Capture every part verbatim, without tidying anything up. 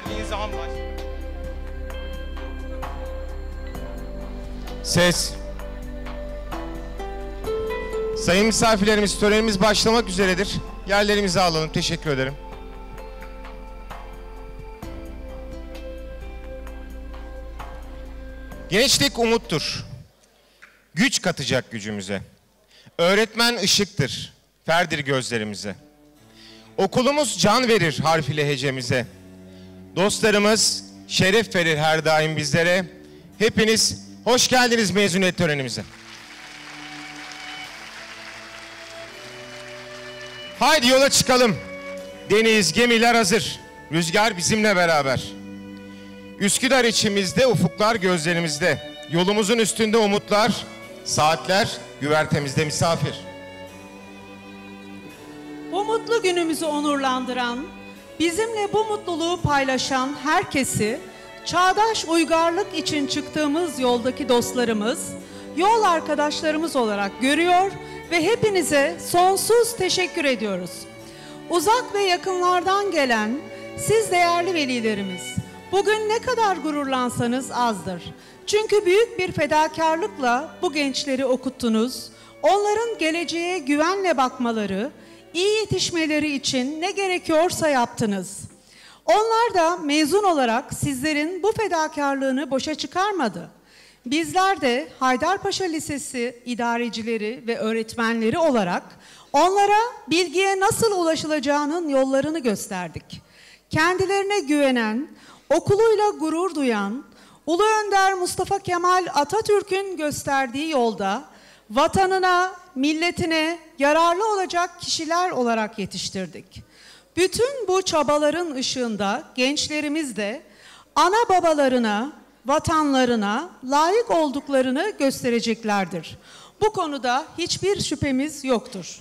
verdiğiniz zaman başlıyor. Ses. Sayın misafirlerimiz, törenimiz başlamak üzeredir. Yerlerimizi alalım. Teşekkür ederim. Gençlik umuttur. Güç katacak gücümüze. Öğretmen ışıktır. Ferdir gözlerimize. Okulumuz can verir harf ile hecemize. Dostlarımız şeref verir her daim bizlere. Hepiniz hoş geldiniz mezuniyet törenimize. Haydi yola çıkalım. Deniz, gemiler hazır. Rüzgar bizimle beraber. Üsküdar içimizde, ufuklar gözlerimizde. Yolumuzun üstünde umutlar, saatler güvertemizde misafir. Bu mutlu günümüzü onurlandıran, bizimle bu mutluluğu paylaşan herkesi, çağdaş uygarlık için çıktığımız yoldaki dostlarımız, yol arkadaşlarımız olarak görüyor ve hepinize sonsuz teşekkür ediyoruz. Uzak ve yakınlardan gelen siz değerli velilerimiz, bugün ne kadar gururlansanız azdır. Çünkü büyük bir fedakarlıkla bu gençleri okuttunuz, onların geleceğe güvenle bakmaları, iyi yetişmeleri için ne gerekiyorsa yaptınız. Onlar da mezun olarak sizlerin bu fedakarlığını boşa çıkarmadı. Bizler de Haydarpaşa Lisesi idarecileri ve öğretmenleri olarak onlara bilgiye nasıl ulaşılacağının yollarını gösterdik. Kendilerine güvenen, okuluyla gurur duyan, Ulu Önder Mustafa Kemal Atatürk'ün gösterdiği yolda vatanına, milletine yararlı olacak kişiler olarak yetiştirdik. Bütün bu çabaların ışığında gençlerimiz de ana babalarına, vatanlarına layık olduklarını göstereceklerdir. Bu konuda hiçbir şüphemiz yoktur.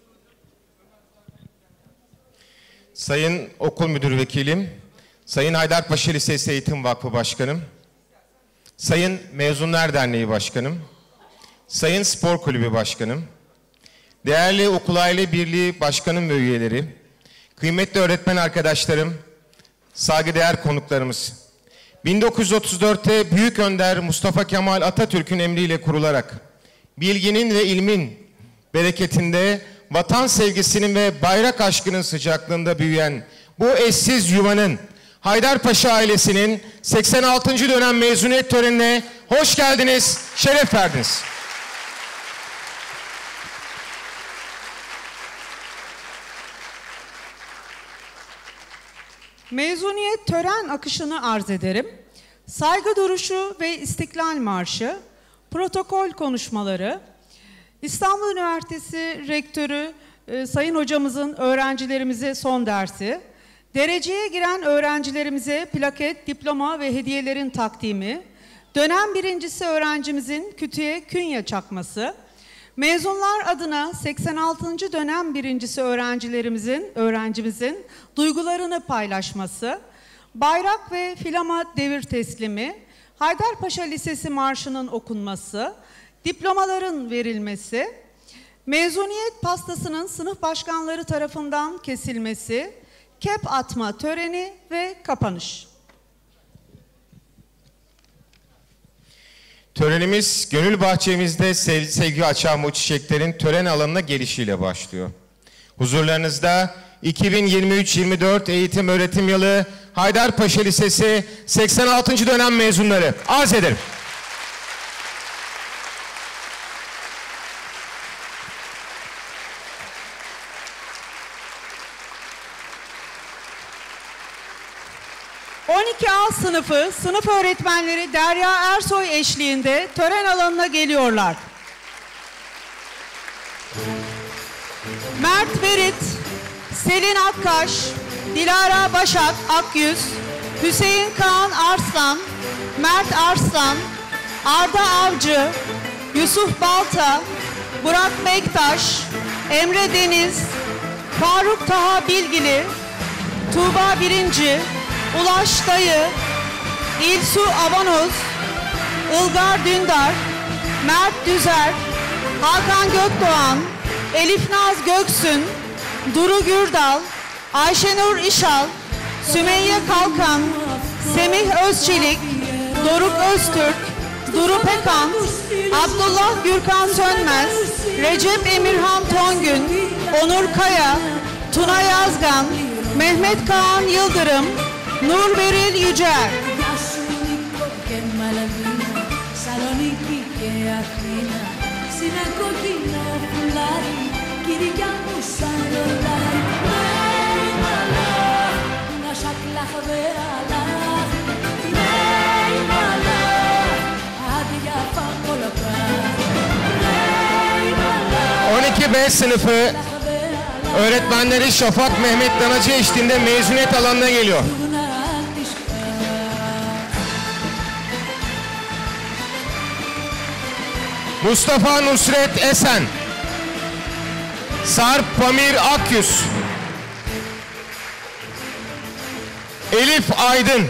Sayın Okul Müdür Vekilim, Sayın Haydarpaşa Lisesi Eğitim Vakfı Başkanım, Sayın Mezunlar Derneği Başkanım, Sayın Spor Kulübü Başkanım, değerli Okul Aile Birliği Başkanım ve üyeleri, kıymetli öğretmen arkadaşlarım, saygıdeğer konuklarımız, bin dokuz yüz otuz dörtte Büyük Önder Mustafa Kemal Atatürk'ün emriyle kurularak bilginin ve ilmin bereketinde, vatan sevgisinin ve bayrak aşkının sıcaklığında büyüyen bu eşsiz yuvanın, Haydarpaşa ailesinin seksen altıncı dönem mezuniyet törenine hoş geldiniz, şeref verdiniz. Mezuniyet tören akışını arz ederim. Saygı duruşu ve İstiklal Marşı, protokol konuşmaları, İstanbul Üniversitesi Rektörü e, Sayın Hocamızın öğrencilerimize son dersi, dereceye giren öğrencilerimize plaket, diploma ve hediyelerin takdimi, dönem birincisi öğrencimizin kütüğe künye çakması, mezunlar adına seksen altıncı dönem birincisi öğrencilerimizin, öğrencimizin duygularını paylaşması, bayrak ve filama devir teslimi, Haydarpaşa Lisesi Marşı'nın okunması, diplomaların verilmesi, mezuniyet pastasının sınıf başkanları tarafından kesilmesi, kep atma töreni ve kapanış. Törenimiz gönül bahçemizde sev sevgi açan bu çiçeklerin tören alanına gelişiyle başlıyor. Huzurlarınızda iki bin yirmi üç yirmi dört eğitim öğretim yılı Haydarpaşa Lisesi seksen altıncı dönem mezunları arz ederim. on iki A sınıfı sınıf öğretmenleri Derya Ersoy eşliğinde tören alanına geliyorlar. Mert Berit, Selin Akkaş, Dilara Başak Akyüz, Hüseyin Kaan Arslan, Mert Arslan, Arda Avcı, Yusuf Balta, Burak Bektaş, Emre Deniz, Faruk Taha Bilgili, Tuğba Birinci, Ulaş Dayı, İlsu Abanoz, Ilgar Dündar, Mert Düzer, Hakan Gökdoğan, Elif Naz Göksün, Duru Gürdal, Ayşenur İşal, Sümeyye Kalkan, Semih Özçelik, Doruk Öztürk, Duru Pekan, Abdullah Gürkan Sönmez, Recep Emirhan Tongün, Onur Kaya, Tuna Yazgan, Mehmet Kaan Yıldırım, Nur Beril Yücel. on iki B sınıfı öğretmenleri Şafak Mehmet Danacı eşliğinde mezuniyet alanına geliyor. Mustafa Nusret Esen, Sarp Pamir Akyüz, Elif Aydın,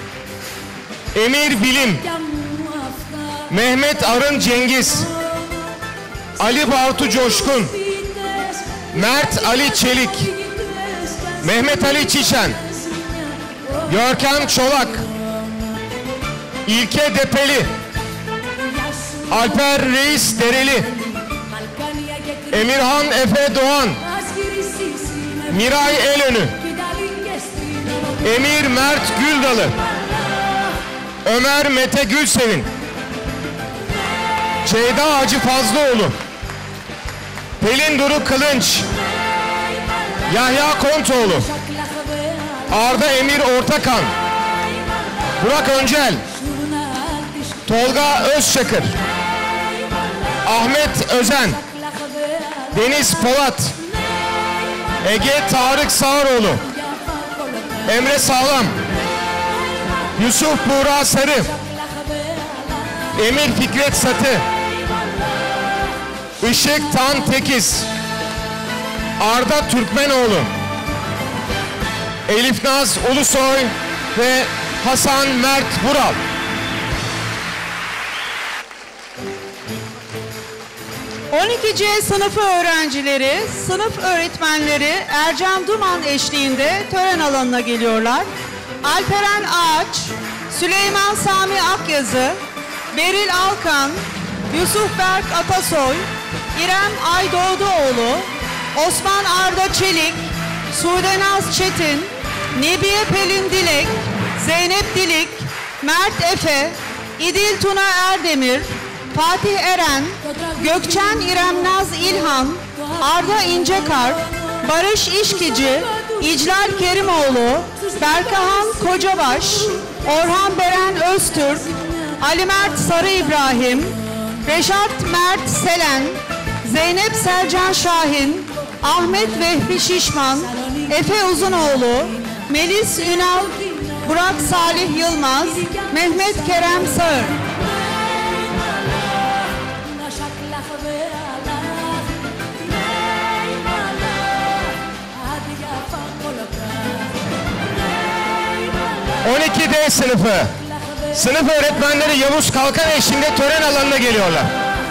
Emir Bilim, Mehmet Arın Cengiz, Ali Bartu Coşkun, Mert Ali Çelik, Mehmet Ali Çişen, Görkem Çolak, İlke Depeli, Alper Reis Dereli, Emirhan Efe Doğan, Miray Elönü, Emir Mert Güldalı, Ömer Mete Gülsevin, Ceyda Hacı Fazlıoğlu, Pelin Duru Kılınç, Yahya Kontoğlu, Arda Emir Ortakan, Burak Öncel, Tolga Özçakır, Ahmet Özen, Deniz Polat, Ege Tarık Sağaroğlu, Emre Sağlam, Yusuf Buğra Sarı, Emir Fikret Satı, Işık Tan Tekiz, Arda Türkmenoğlu, Elif Naz Ulusoy ve Hasan Mert Vural. on iki C sınıfı öğrencileri, sınıf öğretmenleri Ercan Duman eşliğinde tören alanına geliyorlar. Alperen Ağaç, Süleyman Sami Akyazı, Beril Alkan, Yusuf Berk Atasoy, İrem Aydoğduoğlu, Osman Arda Çelik, Sudenaz Çetin, Nebiye Pelin Dilek, Zeynep Dilik, Mert Efe, İdil Tuna Erdemir, Fatih Eren, Gökçen İrem Naz İlhan, Arda İncekar, Barış İşkici, İclal Kerimoğlu, Berkahan Kocabaş, Orhan Beren Öztürk, Ali Mert Sarı İbrahim, Reşat Mert Selen, Zeynep Sercan Şahin, Ahmet Vehbi Şişman, Efe Uzunoğlu, Melis Ünal, Burak Salih Yılmaz, Mehmet Kerem Sağır. on iki D sınıfı sınıf öğretmenleri Yavuz Kalkan eşliğinde tören alanına geliyorlar.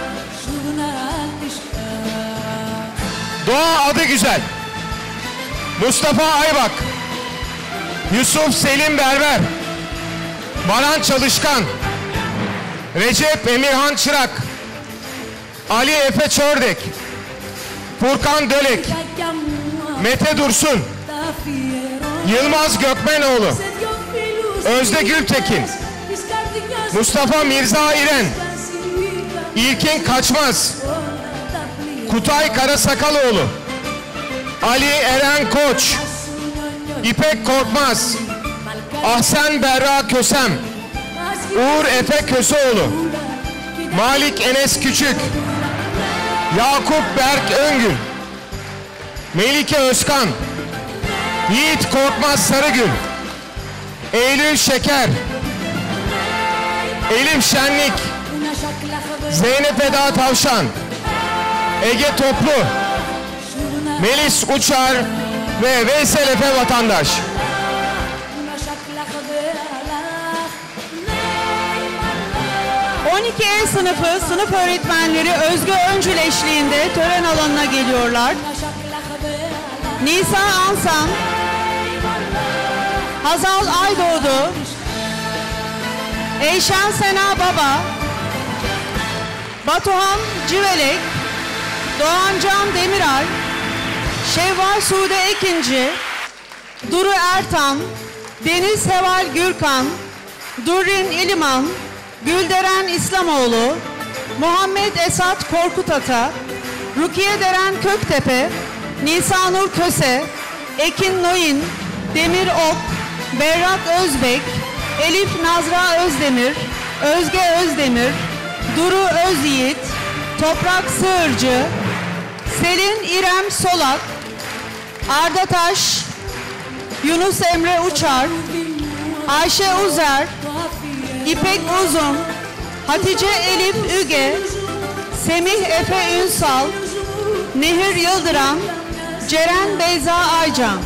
Doğa Adı Güzel, Mustafa Aybak, Yusuf Selim Berber, Baran Çalışkan, Recep Emirhan Çırak, Ali Efe Çördek, Furkan Dölek, Mete Dursun, Yılmaz Gökmenoğlu, Özde Gültekin, Mustafa Mirza İren, İlkin Kaçmaz, Kutay Karasakaloğlu, Ali Eren Koç, İpek Korkmaz, Ahsen Berra Kösem, Uğur Efe Köseoğlu, Malik Enes Küçük, Yakup Berk Öngül, Melike Özkan, Yiğit Korkmaz Sarıgül, Eylül Şeker, Elif Şenlik, Zeynep Eda Tavşan, Ege Toplu, Melis Uçar ve Veysel Efe Vatandaş. on iki E sınıfı sınıf öğretmenleri Özge Öncül eşliğinde tören alanına geliyorlar. Nisa Ansan, Hazal Aydoğdu, Eyşan Sena Baba, Batuhan Civelek, Doğancan Demiray, Şevval Sude Ekinci, Duru Ertan, Deniz Heval Gürkan, Durrin İliman, Gülderen İslamoğlu, Muhammed Esat Korkutata, Rukiye Deren Köktepe, Nisanur Köse, Ekin Noyin, Demir Ok, Berrak Özbek, Elif Nazra Özdemir, Özge Özdemir, Duru Özyiğit, Toprak Sığırcı, Selin İrem Solak, Arda Taş, Yunus Emre Uçar, Ayşe Uzer, İpek Uzun, Hatice Elif Üge, Semih Efe Ünsal, Nehir Yıldıran, Ceren Beyza Aycan.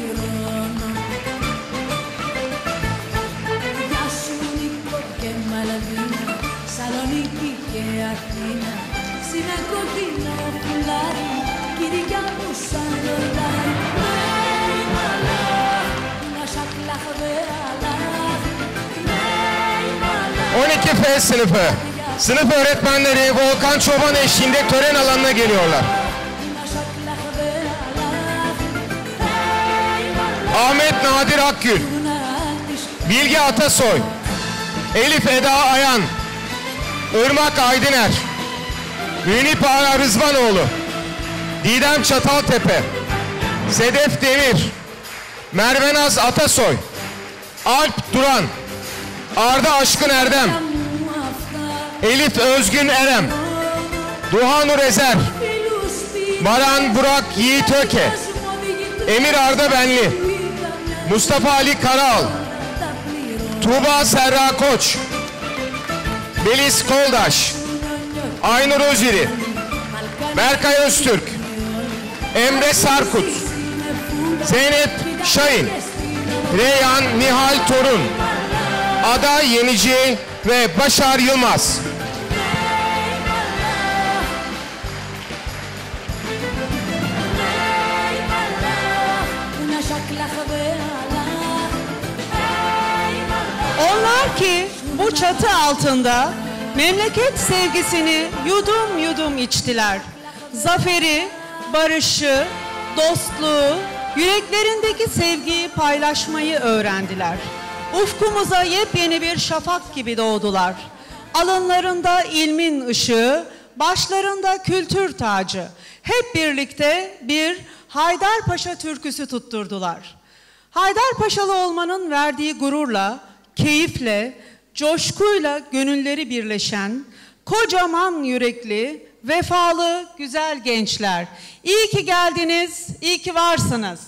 on iki F sınıfı, sınıf öğretmenleri Volkan Çoban eşliğinde tören alanına geliyorlar. Ahmet Nadir Akgül, Bilge Atasoy, Elif Eda Ayan, Irmak Aydıner, Münip Ara Rızvanoğlu, Didem Çataltepe, Sedef Demir, Mervenaz Atasoy, Alp Duran, Arda Aşkın Erdem, Elif Özgün Erem, Duhanur Ezer, Baran Burak Yiğit Öke, Emir Arda Benli, Mustafa Ali Karaal, Tuğba Serra Koç, Melis Koldaş, Aynur Öziri, Berkay Öztürk, Emre Sarkut, Zeynep Şahin, Reyhan Nihal Torun, Ada Yenici ve Başar Yılmaz. Onlar ki bu çatı altında memleket sevgisini yudum yudum içtiler. Zaferi, barışı, dostluğu, yüreklerindeki sevgiyi paylaşmayı öğrendiler. Ufkumuza yepyeni bir şafak gibi doğdular. Alınlarında ilmin ışığı, başlarında kültür tacı. Hep birlikte bir Haydarpaşa türküsü tutturdular. Haydarpaşalı olmanın verdiği gururla, keyifle, coşkuyla gönülleri birleşen, kocaman yürekli, vefalı, güzel gençler. İyi ki geldiniz, iyi ki varsınız.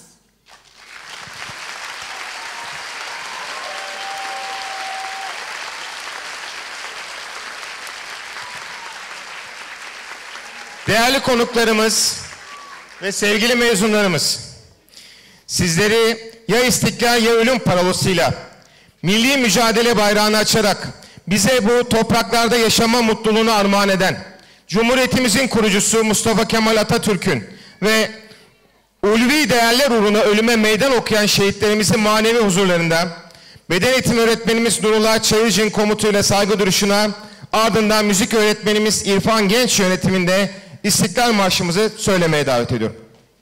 Değerli konuklarımız ve sevgili mezunlarımız, sizleri ya istiklal ya ölüm parolasıyla milli mücadele bayrağını açarak bize bu topraklarda yaşama mutluluğunu armağan eden Cumhuriyetimizin kurucusu Mustafa Kemal Atatürk'ün ve ulvi değerler uğruna ölüme meydan okuyan şehitlerimizin manevi huzurlarında beden eğitimi öğretmenimiz Nurullah Çayırcı'nın komutuyla saygı duruşuna, ardından müzik öğretmenimiz İrfan Genç yönetiminde İstiklal Marşımızı söylemeye davet ediyorum.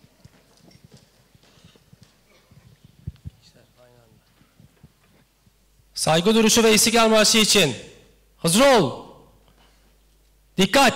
Saygı duruşu ve İstiklal Marşı için hazır ol. Dikkat.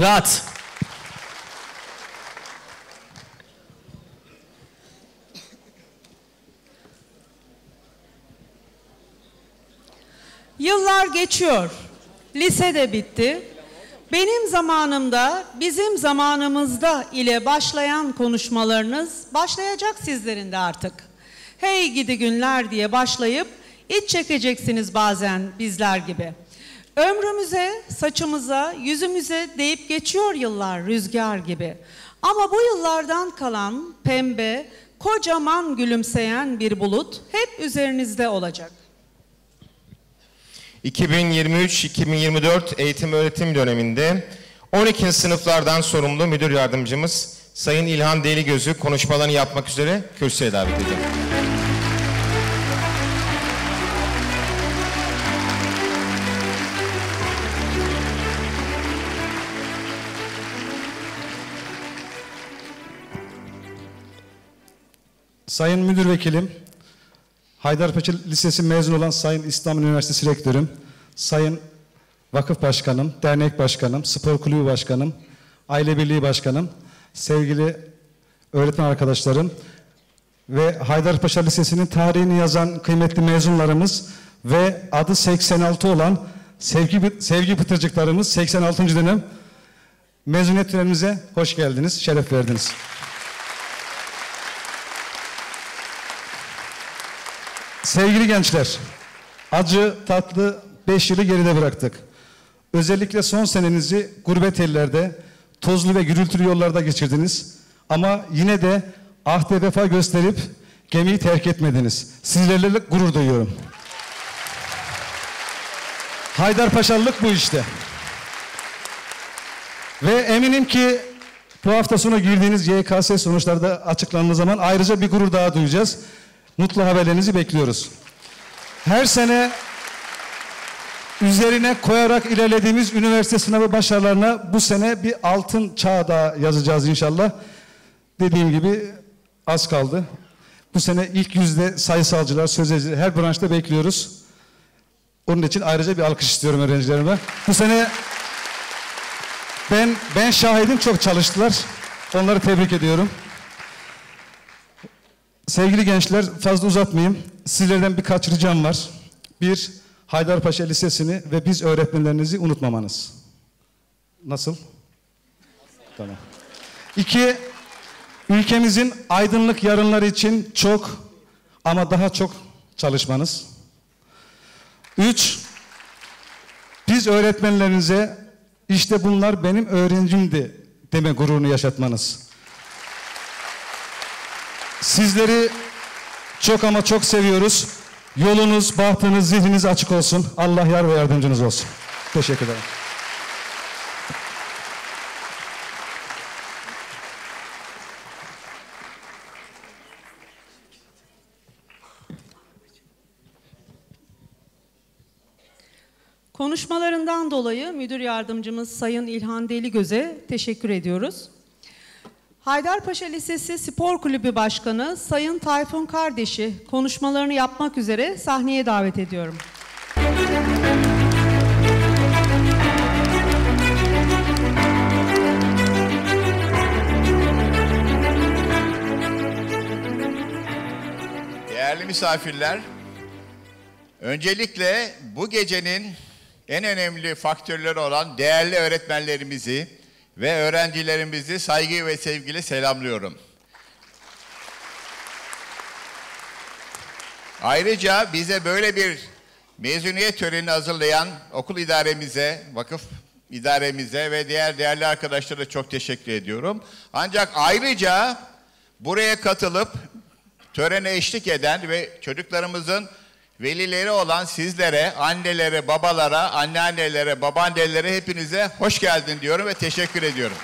Murat. Yıllar geçiyor. Lise de bitti. Benim zamanımda, bizim zamanımızda ile başlayan konuşmalarınız başlayacak sizlerin de artık. Hey gidi günler diye başlayıp iç çekeceksiniz bazen bizler gibi. Ömrümüze, saçımıza, yüzümüze deyip geçiyor yıllar rüzgar gibi. Ama bu yıllardan kalan pembe, kocaman gülümseyen bir bulut hep üzerinizde olacak. iki bin yirmi üç iki bin yirmi dört eğitim öğretim döneminde on ikinci sınıflardan sorumlu müdür yardımcımız Sayın İlhan Deligöz'ü konuşmalarını yapmak üzere kürsüye davet ediyorum. Sayın Müdür Vekilim, Haydarpaşa Lisesi mezun olan Sayın İstanbul Üniversitesi Rektörüm, Sayın Vakıf Başkanım, Dernek Başkanım, Spor Kulübü Başkanım, Aile Birliği Başkanım, sevgili öğretmen arkadaşlarım ve Haydarpaşa Lisesi'nin tarihini yazan kıymetli mezunlarımız ve adı seksen altı olan sevgi, sevgi pıtırcıklarımız seksen altıncı dönem mezuniyet törenimize hoş geldiniz, şeref verdiniz. Sevgili gençler, acı, tatlı beş yılı geride bıraktık. Özellikle son senenizi gurbet ellerde, tozlu ve gürültülü yollarda geçirdiniz. Ama yine de ahde vefa gösterip gemiyi terk etmediniz. Sizlerle gurur duyuyorum. Haydarpaşalılık bu işte. Ve eminim ki bu hafta sonu girdiğiniz Y K S sonuçları da açıklandığı zaman ayrıca bir gurur daha duyacağız. Mutlu haberlerinizi bekliyoruz. Her sene üzerine koyarak ilerlediğimiz üniversite sınavı başarılarına bu sene bir altın çağ daha yazacağız inşallah. Dediğim gibi az kaldı. Bu sene ilk yüzde sayısalcılar, sözeciler her branşta bekliyoruz. Onun için ayrıca bir alkış istiyorum öğrencilerime. Bu sene ben ben şahidim, çok çalıştılar. Onları tebrik ediyorum. Sevgili gençler, fazla uzatmayayım. Sizlerden birkaç ricam var. Bir, Haydarpaşa Lisesi'ni ve biz öğretmenlerinizi unutmamanız. Nasıl? Tamam. İki, ülkemizin aydınlık yarınları için çok ama daha çok çalışmanız. Üç, biz öğretmenlerinize işte bunlar benim öğrencimdi deme gururunu yaşatmanız. Sizleri çok ama çok seviyoruz. Yolunuz, bahtınız, zihniniz açık olsun. Allah yar ve yardımcınız olsun. Teşekkür ederim. Konuşmalarından dolayı müdür yardımcımız Sayın İlhan Deligöz'e teşekkür ediyoruz. Haydarpaşa Lisesi Spor Kulübü Başkanı Sayın Tayfun Kardeş'i konuşmalarını yapmak üzere sahneye davet ediyorum. Değerli misafirler, öncelikle bu gecenin en önemli faktörleri olan değerli öğretmenlerimizi ve öğrencilerimizi saygı ve sevgiyle selamlıyorum. Ayrıca bize böyle bir mezuniyet törenini hazırlayan okul idaremize, vakıf idaremize ve diğer değerli arkadaşlara çok teşekkür ediyorum. Ancak ayrıca buraya katılıp törene eşlik eden ve çocuklarımızın velileri olan sizlere, annelere, babalara, anneannelere, babaannelere hepinize hoş geldin diyorum ve teşekkür ediyorum.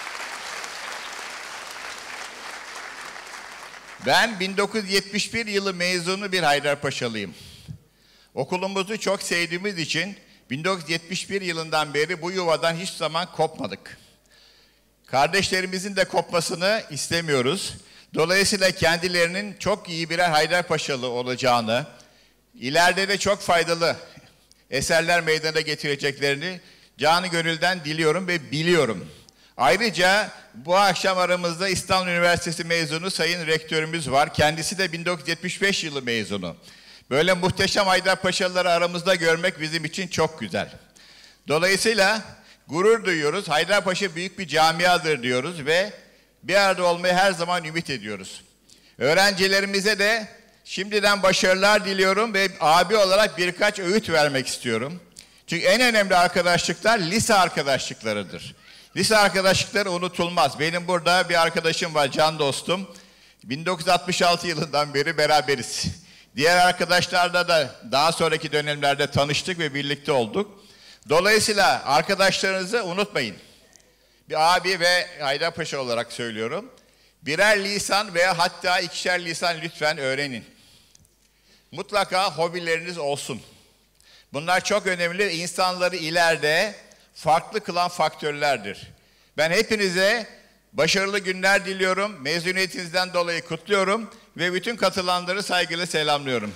Ben bin dokuz yüz yetmiş bir yılı mezunu bir Haydarpaşalıyım. Okulumuzu çok sevdiğimiz için bin dokuz yüz yetmiş bir yılından beri bu yuvadan hiç zaman kopmadık. Kardeşlerimizin de kopmasını istemiyoruz. Dolayısıyla kendilerinin çok iyi birer Haydarpaşalı olacağını, İleride de çok faydalı eserler meydana getireceklerini canı gönülden diliyorum ve biliyorum. Ayrıca bu akşam aramızda İstanbul Üniversitesi mezunu Sayın Rektörümüz var. Kendisi de bin dokuz yüz yetmiş beş yılı mezunu. Böyle muhteşem Haydarpaşalıları aramızda görmek bizim için çok güzel. Dolayısıyla gurur duyuyoruz. Haydarpaşa büyük bir camiadır diyoruz ve bir arada olmayı her zaman ümit ediyoruz. Öğrencilerimize de şimdiden başarılar diliyorum ve abi olarak birkaç öğüt vermek istiyorum. Çünkü en önemli arkadaşlıklar lise arkadaşlıklarıdır. Lise arkadaşlıkları unutulmaz. Benim burada bir arkadaşım var, can dostum. bin dokuz yüz altmış altı yılından beri beraberiz. Diğer arkadaşlarla da daha sonraki dönemlerde tanıştık ve birlikte olduk. Dolayısıyla arkadaşlarınızı unutmayın. Bir abi ve Haydarpaşa olarak söylüyorum. Birer lisan veya hatta ikişer lisan lütfen öğrenin. Mutlaka hobileriniz olsun. Bunlar çok önemli. İnsanları ileride farklı kılan faktörlerdir. Ben hepinize başarılı günler diliyorum. Mezuniyetinizden dolayı kutluyorum ve bütün katılanları saygıyla selamlıyorum.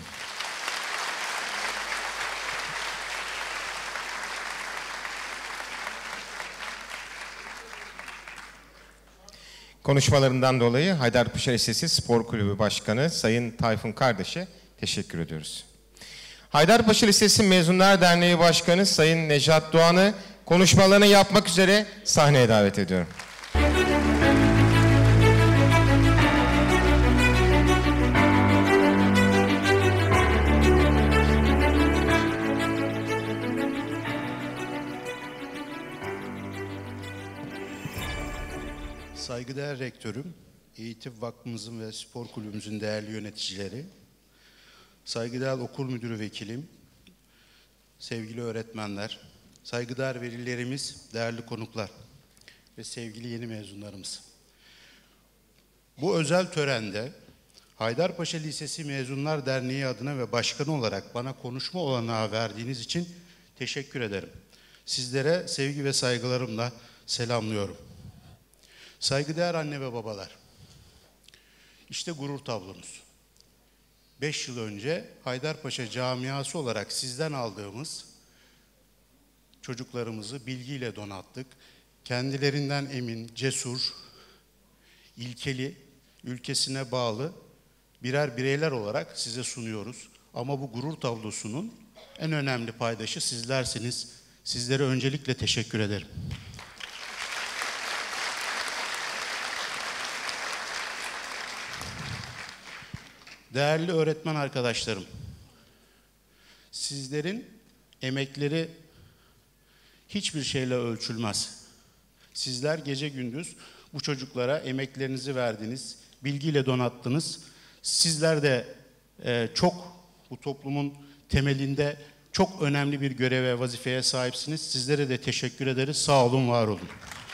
Konuşmalarından dolayı Haydarpaşa Lisesi Spor Kulübü Başkanı Sayın Tayfun Kardeş'e teşekkür ediyoruz. Haydarpaşa Lisesi Mezunlar Derneği Başkanı Sayın Nejat Doğan'ı konuşmalarını yapmak üzere sahneye davet ediyorum. Saygıdeğer Rektörüm, Eğitim Vakfımızın ve Spor Kulübümüzün değerli yöneticileri, saygıdeğer okul müdürü vekilim, sevgili öğretmenler, saygıdeğer velilerimiz, değerli konuklar ve sevgili yeni mezunlarımız. Bu özel törende Haydarpaşa Lisesi Mezunlar Derneği adına ve başkanı olarak bana konuşma olanağı verdiğiniz için teşekkür ederim. Sizlere sevgi ve saygılarımla selamlıyorum. Saygıdeğer anne ve babalar, işte gurur tablomuz. Beş yıl önce Haydarpaşa camiası olarak sizden aldığımız çocuklarımızı bilgiyle donattık. Kendilerinden emin, cesur, ilkeli, ülkesine bağlı birer bireyler olarak size sunuyoruz. Ama bu gurur tablosunun en önemli paydaşı sizlersiniz. Sizlere öncelikle teşekkür ederim. Değerli öğretmen arkadaşlarım, sizlerin emekleri hiçbir şeyle ölçülmez. Sizler gece gündüz bu çocuklara emeklerinizi verdiniz, bilgiyle donattınız. Sizler de e, çok bu toplumun temelinde çok önemli bir göreve, vazifeye sahipsiniz. Sizlere de teşekkür ederiz. Sağ olun, var olun.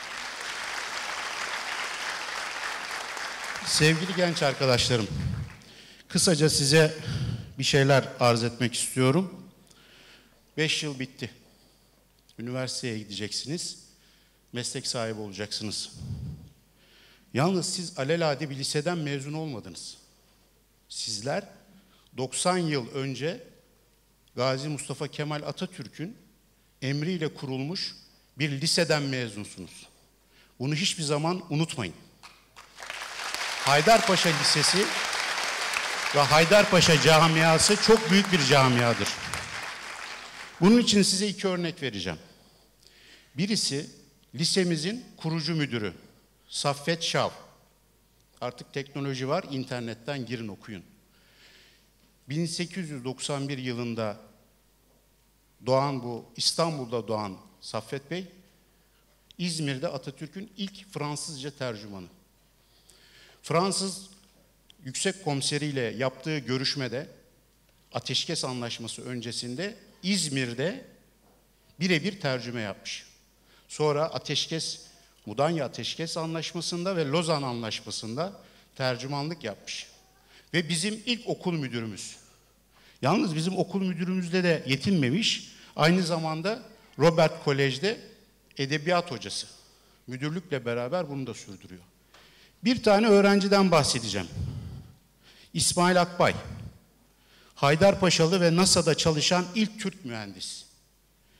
Sevgili genç arkadaşlarım, kısaca size bir şeyler arz etmek istiyorum. Beş yıl bitti. Üniversiteye gideceksiniz. Meslek sahibi olacaksınız. Yalnız siz alelade bir liseden mezun olmadınız. Sizler doksan yıl önce Gazi Mustafa Kemal Atatürk'ün emriyle kurulmuş bir liseden mezunsunuz. Bunu hiçbir zaman unutmayın. Haydarpaşa Lisesi ve Haydarpaşa camiası çok büyük bir camiadır. Bunun için size iki örnek vereceğim. Birisi lisemizin kurucu müdürü Saffet Şav. Artık teknoloji var, internetten girin okuyun. bin sekiz yüz doksan bir yılında doğan bu, İstanbul'da doğan Saffet Bey, İzmir'de Atatürk'ün ilk Fransızca tercümanı. Fransız Yüksek Komiseriyle yaptığı görüşmede, Ateşkes Anlaşması öncesinde İzmir'de birebir tercüme yapmış. Sonra Ateşkes, Mudanya Ateşkes Anlaşması'nda ve Lozan Anlaşması'nda tercümanlık yapmış. Ve bizim ilk okul müdürümüz. Yalnız bizim okul müdürümüzle de yetinmemiş, aynı zamanda Robert Kolej'de edebiyat hocası. Müdürlükle beraber bunu da sürdürüyor. Bir tane öğrenciden bahsedeceğim. İsmail Akbay. Haydarpaşalı ve NASA'da çalışan ilk Türk mühendis.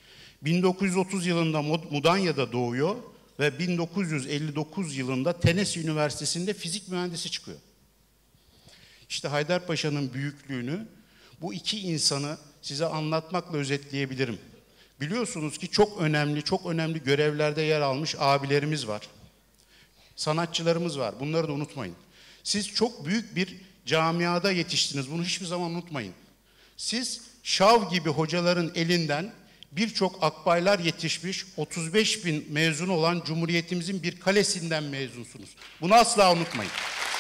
bin dokuz yüz otuz yılında Mudanya'da doğuyor ve bin dokuz yüz elli dokuz yılında Tennessee Üniversitesi'nde fizik mühendisi çıkıyor. İşte Haydarpaşa'nın büyüklüğünü bu iki insanı size anlatmakla özetleyebilirim. Biliyorsunuz ki çok önemli, çok önemli görevlerde yer almış abilerimiz var. Sanatçılarımız var. Bunları da unutmayın. Siz çok büyük bir camiada yetiştiniz. Bunu hiçbir zaman unutmayın. Siz şav gibi hocaların elinden birçok akbaylar yetişmiş, otuz beş bin mezun olan Cumhuriyetimizin bir kalesinden mezunsunuz. Bunu asla unutmayın.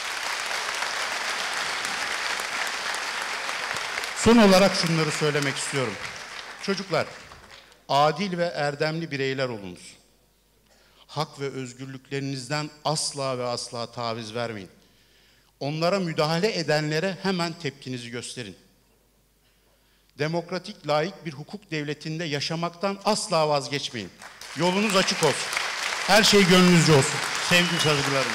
Son olarak şunları söylemek istiyorum. Çocuklar, adil ve erdemli bireyler olunuz. Hak ve özgürlüklerinizden asla ve asla taviz vermeyin. Onlara müdahale edenlere hemen tepkinizi gösterin. Demokratik, layık bir hukuk devletinde yaşamaktan asla vazgeçmeyin. Yolunuz açık olsun. Her şey gönlünüzce olsun. Sevgili saygılarım.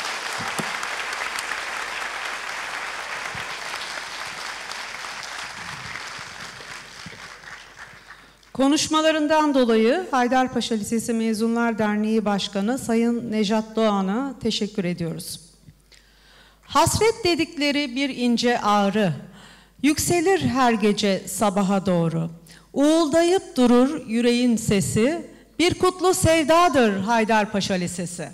Konuşmalarından dolayı Haydarpaşa Lisesi Mezunlar Derneği Başkanı Sayın Nejat Doğan'a teşekkür ediyoruz. Hasret dedikleri bir ince ağrı, yükselir her gece sabaha doğru. Uğuldayıp durur yüreğin sesi, bir kutlu sevdadır Haydarpaşa Lisesi.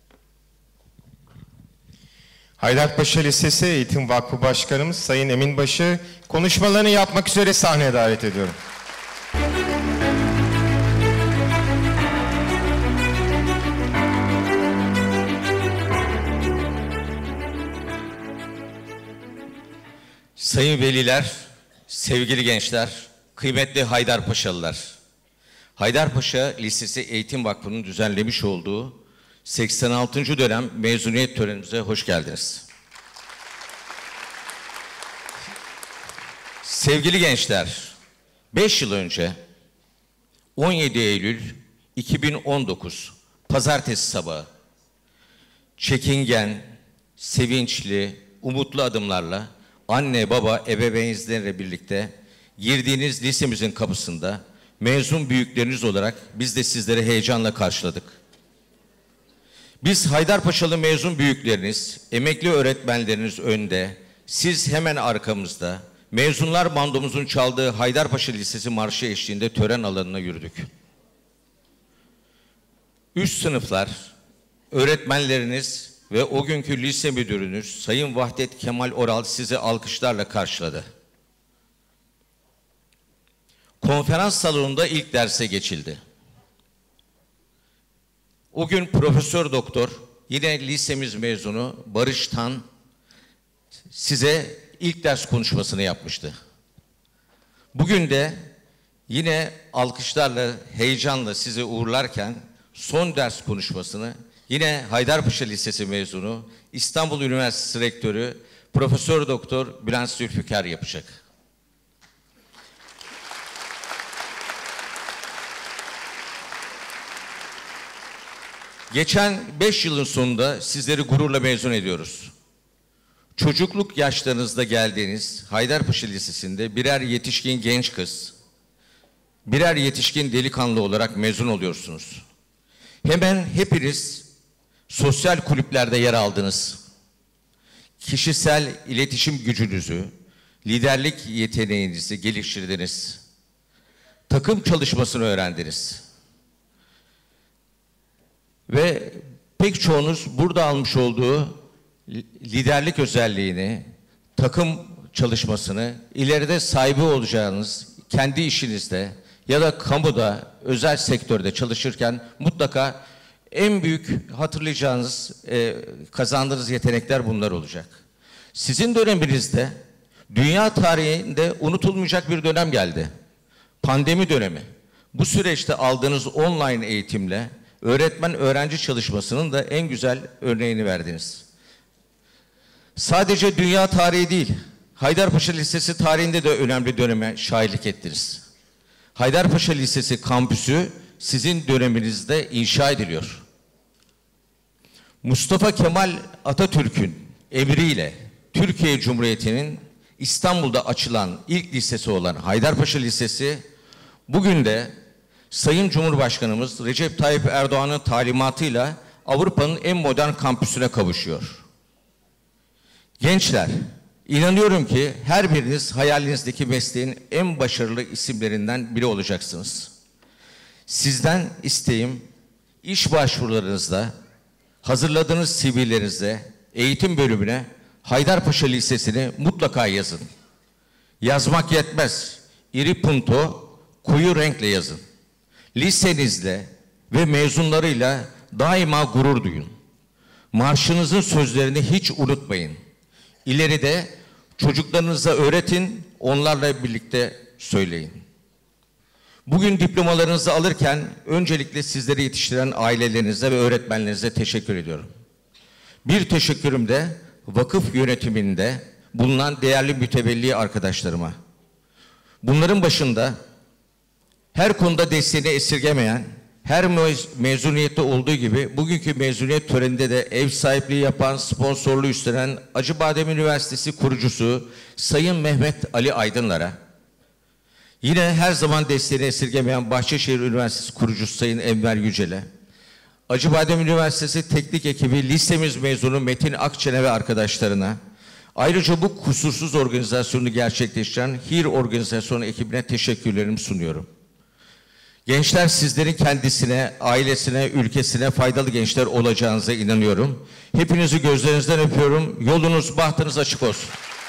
Haydarpaşa Lisesi Eğitim Vakfı Başkanımız Sayın Eminbaşı konuşmalarını yapmak üzere sahneye davet ediyorum. Sayın veliler, sevgili gençler, kıymetli Haydarpaşalılar. Haydarpaşa Lisesi Eğitim Vakfı'nın düzenlemiş olduğu seksen altıncı dönem mezuniyet törenimize hoş geldiniz. Sevgili gençler, beş yıl önce on yedi Eylül iki bin on dokuz Pazartesi sabahı çekingen, sevinçli, umutlu adımlarla anne, baba, ebeveynlerinizle birlikte girdiğiniz lisemizin kapısında mezun büyükleriniz olarak biz de sizleri heyecanla karşıladık. Biz Haydarpaşalı mezun büyükleriniz, emekli öğretmenleriniz önde, siz hemen arkamızda, mezunlar bandomuzun çaldığı Haydarpaşa Lisesi marşı eşliğinde tören alanına yürüdük. Üst sınıflar, öğretmenleriniz ve o günkü lise müdürünüz Sayın Vahdet Kemal Oral sizi alkışlarla karşıladı. Konferans salonunda ilk derse geçildi. O gün Profesör Doktor, yine lisemiz mezunu Barış Tan size ilk ders konuşmasını yapmıştı. Bugün de yine alkışlarla, heyecanla sizi uğurlarken son ders konuşmasını yine Haydarpaşa Lisesi mezunu, İstanbul Üniversitesi Rektörü Profesör Doktor Bülent Zülfikar yapacak. Geçen beş yılın sonunda sizleri gururla mezun ediyoruz. Çocukluk yaşlarınızda geldiğiniz Haydarpaşa Lisesi'nde birer yetişkin genç kız, birer yetişkin delikanlı olarak mezun oluyorsunuz. Hemen hepiniz sosyal kulüplerde yer aldınız. Kişisel iletişim gücünüzü, liderlik yeteneğinizi geliştirdiniz. Takım çalışmasını öğrendiniz. Ve pek çoğunuz burada almış olduğu liderlik özelliğini, takım çalışmasını ileride sahibi olacağınız kendi işinizde ya da kamuda, özel sektörde çalışırken mutlaka en büyük hatırlayacağınız, e, kazandığınız yetenekler bunlar olacak. Sizin döneminizde dünya tarihinde unutulmayacak bir dönem geldi. Pandemi dönemi. Bu süreçte aldığınız online eğitimle öğretmen-öğrenci çalışmasının da en güzel örneğini verdiniz. Sadece dünya tarihi değil, Haydarpaşa Lisesi tarihinde de önemli döneme şahitlik ettiniz. Haydarpaşa Lisesi kampüsü sizin döneminizde inşa ediliyor. Mustafa Kemal Atatürk'ün emriyle Türkiye Cumhuriyeti'nin İstanbul'da açılan ilk lisesi olan Haydarpaşa Lisesi bugün de Sayın Cumhurbaşkanımız Recep Tayyip Erdoğan'ın talimatıyla Avrupa'nın en modern kampüsüne kavuşuyor. Gençler, inanıyorum ki her biriniz hayalinizdeki mesleğin en başarılı isimlerinden biri olacaksınız. Sizden isteğim, iş başvurularınızda, hazırladığınız C V'lerinizde eğitim bölümüne Haydarpaşa Lisesi'ni mutlaka yazın. Yazmak yetmez. İri punto, koyu renkle yazın. Lisenizle ve mezunlarıyla daima gurur duyun. Marşınızın sözlerini hiç unutmayın. İleride çocuklarınıza öğretin, onlarla birlikte söyleyin. Bugün diplomalarınızı alırken öncelikle sizleri yetiştiren ailelerinize ve öğretmenlerinize teşekkür ediyorum. Bir teşekkürüm de vakıf yönetiminde bulunan değerli mütevelli arkadaşlarıma. Bunların başında her konuda desteğini esirgemeyen, her mezuniyette olduğu gibi bugünkü mezuniyet töreninde de ev sahipliği yapan, sponsorluğu üstlenen Acıbadem Üniversitesi kurucusu Sayın Mehmet Ali Aydınlar'a, yine her zaman desteğini esirgemeyen Bahçeşehir Üniversitesi kurucusu Sayın Enver Yücel'e, Acıbadem Üniversitesi teknik ekibi lisemiz mezunu Metin Akçen'e ve arkadaşlarına, ayrıca bu kusursuz organizasyonu gerçekleştiren Hir Organizasyonu ekibine teşekkürlerimi sunuyorum. Gençler, sizlerin kendisine, ailesine, ülkesine faydalı gençler olacağınıza inanıyorum. Hepinizi gözlerinizden öpüyorum. Yolunuz, bahtınız açık olsun.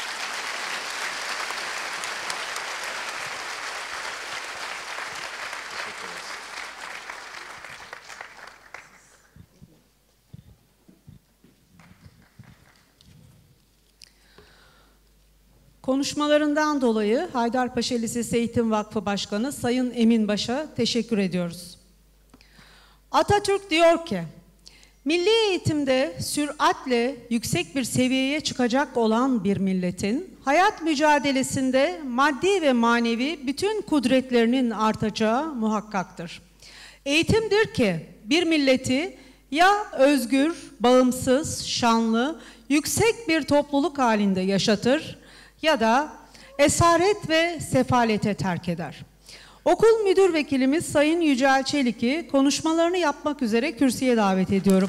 Konuşmalarından dolayı Haydarpaşa Lisesi Eğitim Vakfı Başkanı Sayın Emin Baş'a teşekkür ediyoruz. Atatürk diyor ki, milli eğitimde süratle yüksek bir seviyeye çıkacak olan bir milletin hayat mücadelesinde maddi ve manevi bütün kudretlerinin artacağı muhakkaktır. Eğitimdir ki bir milleti ya özgür, bağımsız, şanlı, yüksek bir topluluk halinde yaşatır ya da esaret ve sefalete terk eder. Okul müdür vekilimiz Sayın Yücel Çelik'i konuşmalarını yapmak üzere kürsüye davet ediyorum.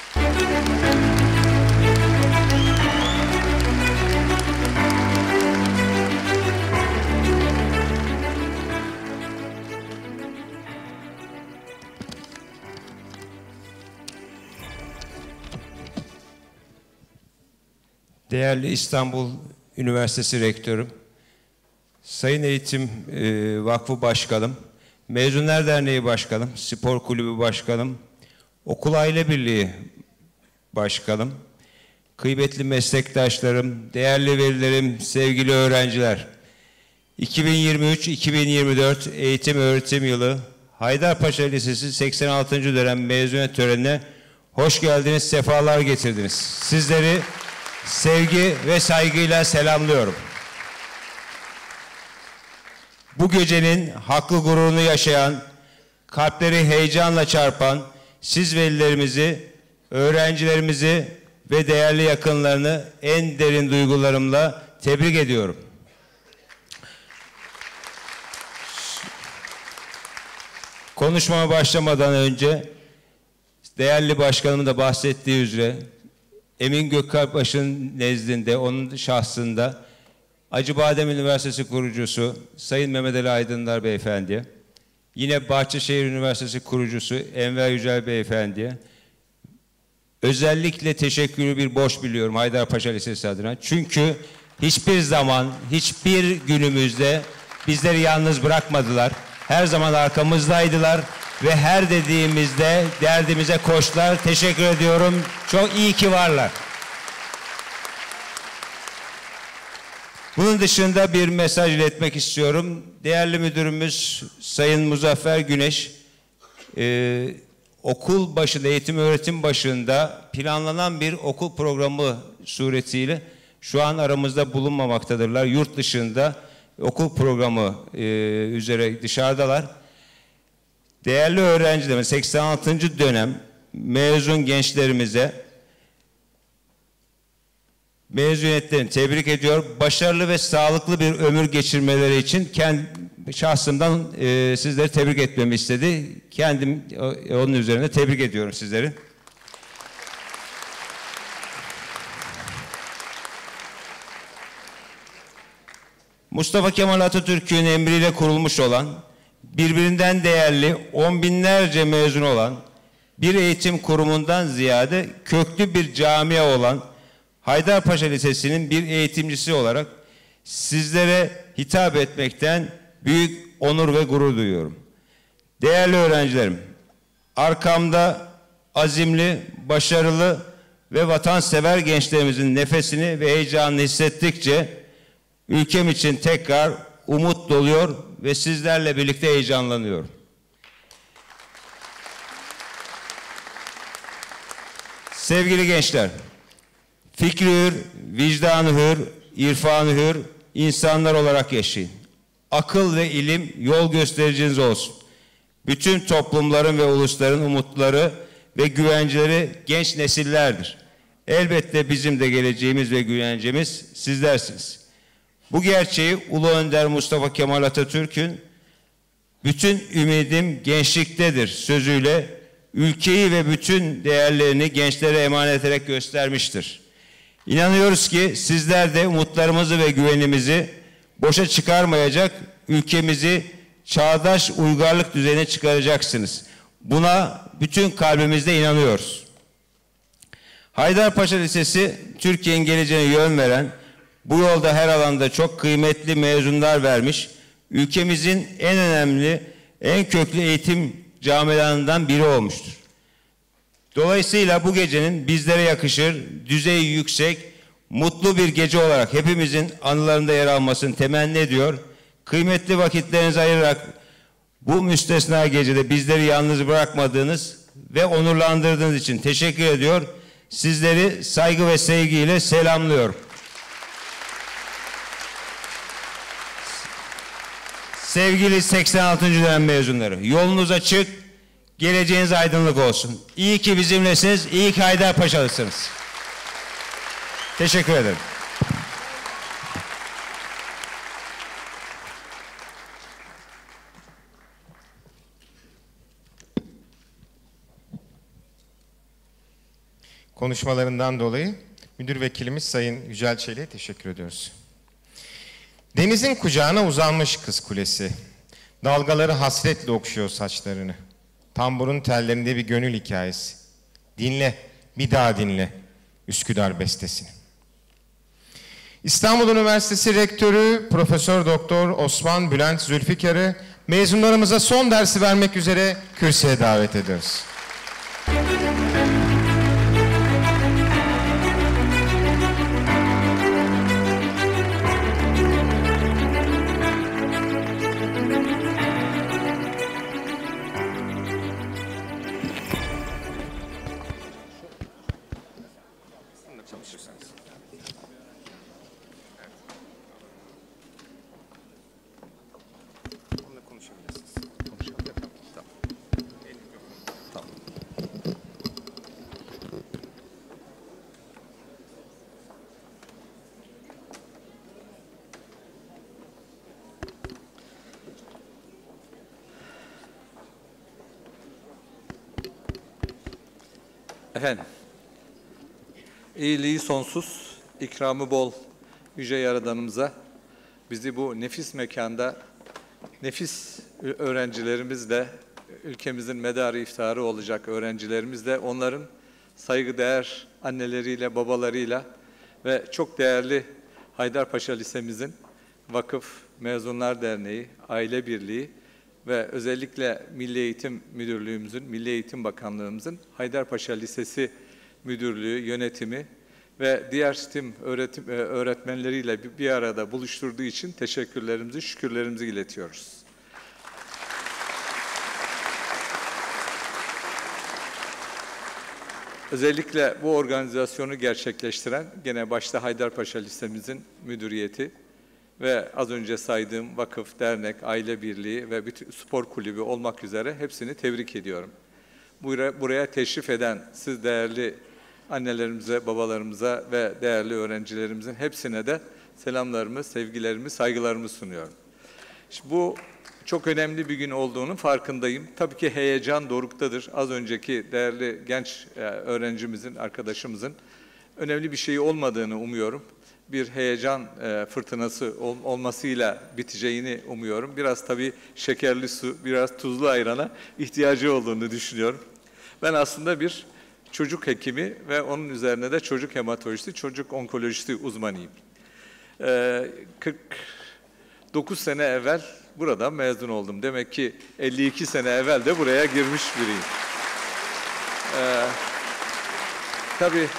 Değerli İstanbul Üniversitesi Rektörüm, Sayın Eğitim e, Vakfı Başkanım, Mezunlar Derneği Başkanım, Spor Kulübü Başkanım, Okul Aile Birliği Başkanım, kıymetli meslektaşlarım, değerli velilerim, sevgili öğrenciler, iki bin yirmi üç iki bin yirmi dört eğitim öğretim yılı Haydarpaşa Lisesi seksen altıncı dönem mezuniyet törenine hoş geldiniz, sefalar getirdiniz. Sizleri sevgi ve saygıyla selamlıyorum. Bu gecenin haklı gururunu yaşayan, kalpleri heyecanla çarpan siz velilerimizi, öğrencilerimizi ve değerli yakınlarını en derin duygularımla tebrik ediyorum. Konuşmama başlamadan önce değerli başkanımın da bahsettiği üzere Emin Gökbaş'ın nezdinde, onun şahsında Acıbadem Üniversitesi kurucusu Sayın Mehmet Ali Aydınlar Beyefendi'ye, yine Bahçeşehir Üniversitesi kurucusu Enver Yücel Beyefendi'ye özellikle teşekkürü bir borç biliyorum Haydarpaşa Lisesi adına. Çünkü hiçbir zaman, hiçbir günümüzde bizleri yalnız bırakmadılar. Her zaman arkamızdaydılar ve her dediğimizde derdimize koştular. Teşekkür ediyorum. Çok iyi ki varlar. Bunun dışında bir mesaj iletmek istiyorum. Değerli müdürümüz Sayın Muzaffer Güneş, e, okul başında, eğitim öğretim başında planlanan bir okul programı suretiyle şu an aramızda bulunmamaktadırlar. Yurt dışında okul programı e, üzere dışarıdalar. Değerli öğrencilerimiz, seksen altıncı dönem mezun gençlerimize mezuniyetlerini tebrik ediyor. Başarılı ve sağlıklı bir ömür geçirmeleri için şahsımdan e, sizleri tebrik etmemi istedi. Kendim e, onun üzerine tebrik ediyorum sizleri. Mustafa Kemal Atatürk'ün emriyle kurulmuş olan, birbirinden değerli on binlerce mezun olan, bir eğitim kurumundan ziyade köklü bir camia olan Haydarpaşa Lisesi'nin bir eğitimcisi olarak sizlere hitap etmekten büyük onur ve gurur duyuyorum. Değerli öğrencilerim, arkamda azimli, başarılı ve vatansever gençlerimizin nefesini ve heyecanını hissettikçe ülkem için tekrar umut doluyor ve sizlerle birlikte heyecanlanıyorum. Sevgili gençler, fikri hür, vicdanı hür, irfanı hür insanlar olarak yaşayın. Akıl ve ilim yol göstericiniz olsun. Bütün toplumların ve ulusların umutları ve güvenceleri genç nesillerdir. Elbette bizim de geleceğimiz ve güvencemiz sizlersiniz. Bu gerçeği Ulu Önder Mustafa Kemal Atatürk'ün bütün ümidim gençliktedir sözüyle ülkeyi ve bütün değerlerini gençlere emanet ederek göstermiştir. İnanıyoruz ki sizler de umutlarımızı ve güvenimizi boşa çıkarmayacak, ülkemizi çağdaş uygarlık düzeyine çıkaracaksınız. Buna bütün kalbimizle inanıyoruz. Haydarpaşa Lisesi, Türkiye'nin geleceğine yön veren, bu yolda her alanda çok kıymetli mezunlar vermiş, ülkemizin en önemli, en köklü eğitim camialarından biri olmuştur. Dolayısıyla bu gecenin bizlere yakışır, düzeyi yüksek, mutlu bir gece olarak hepimizin anılarında yer almasını temenni ediyor. Kıymetli vakitlerinizi ayırarak bu müstesna gecede bizleri yalnız bırakmadığınız ve onurlandırdığınız için teşekkür ediyor. Sizleri saygı ve sevgiyle selamlıyorum. Sevgili seksen altıncı dönem mezunları, yolunuz açık, geleceğiniz aydınlık olsun. İyi ki bizimlesiniz, iyi ki Haydarpaşalısınız. Teşekkür ederim. Konuşmalarından dolayı Müdür Vekilimiz Sayın Yücel Çelik'e teşekkür ediyoruz. Denizin kucağına uzanmış Kız Kulesi. Dalgaları hasretle okşuyor saçlarını. Tamburun tellerinde bir gönül hikayesi. Dinle, bir daha dinle Üsküdar bestesini. İstanbul Üniversitesi Rektörü Profesör Doktor Osman Bülent Zülfikar'ı mezunlarımıza son dersi vermek üzere kürsüye davet ediyoruz. Efendim, iyiliği sonsuz, ikramı bol Yüce Yaradanımıza bizi bu nefis mekanda nefis öğrencilerimizle, ülkemizin medarı iftiharı olacak öğrencilerimizle, onların saygıdeğer anneleriyle, babalarıyla ve çok değerli Haydarpaşa Lisemizin Vakıf Mezunlar Derneği, Aile Birliği ve özellikle Milli Eğitim Müdürlüğümüzün, Milli Eğitim Bakanlığımızın Haydarpaşa Lisesi Müdürlüğü, yönetimi ve diğer tüm öğretim, öğretmenleriyle bir arada buluşturduğu için teşekkürlerimizi, şükürlerimizi iletiyoruz. Özellikle bu organizasyonu gerçekleştiren gene başta Haydarpaşa Lisemizin müdüriyeti ve az önce saydığım vakıf, dernek, aile birliği ve bütün spor kulübü olmak üzere hepsini tebrik ediyorum. Buraya, buraya teşrif eden siz değerli annelerimize, babalarımıza ve değerli öğrencilerimizin hepsine de selamlarımı, sevgilerimi, saygılarımı sunuyorum. İşte bu çok önemli bir gün olduğunun farkındayım. Tabii ki heyecan doruktadır. Az önceki değerli genç öğrencimizin, arkadaşımızın önemli bir şey olmadığını umuyorum. Bir heyecan fırtınası olmasıyla biteceğini umuyorum. Biraz tabii şekerli su, biraz tuzlu ayrana ihtiyacı olduğunu düşünüyorum. Ben aslında bir çocuk hekimi ve onun üzerine de çocuk hematolojisi, çocuk onkolojisi uzmanıyım. kırk dokuz sene evvel buradan mezun oldum. Demek ki elli iki sene evvel de buraya girmiş biriyim. Ee, tabii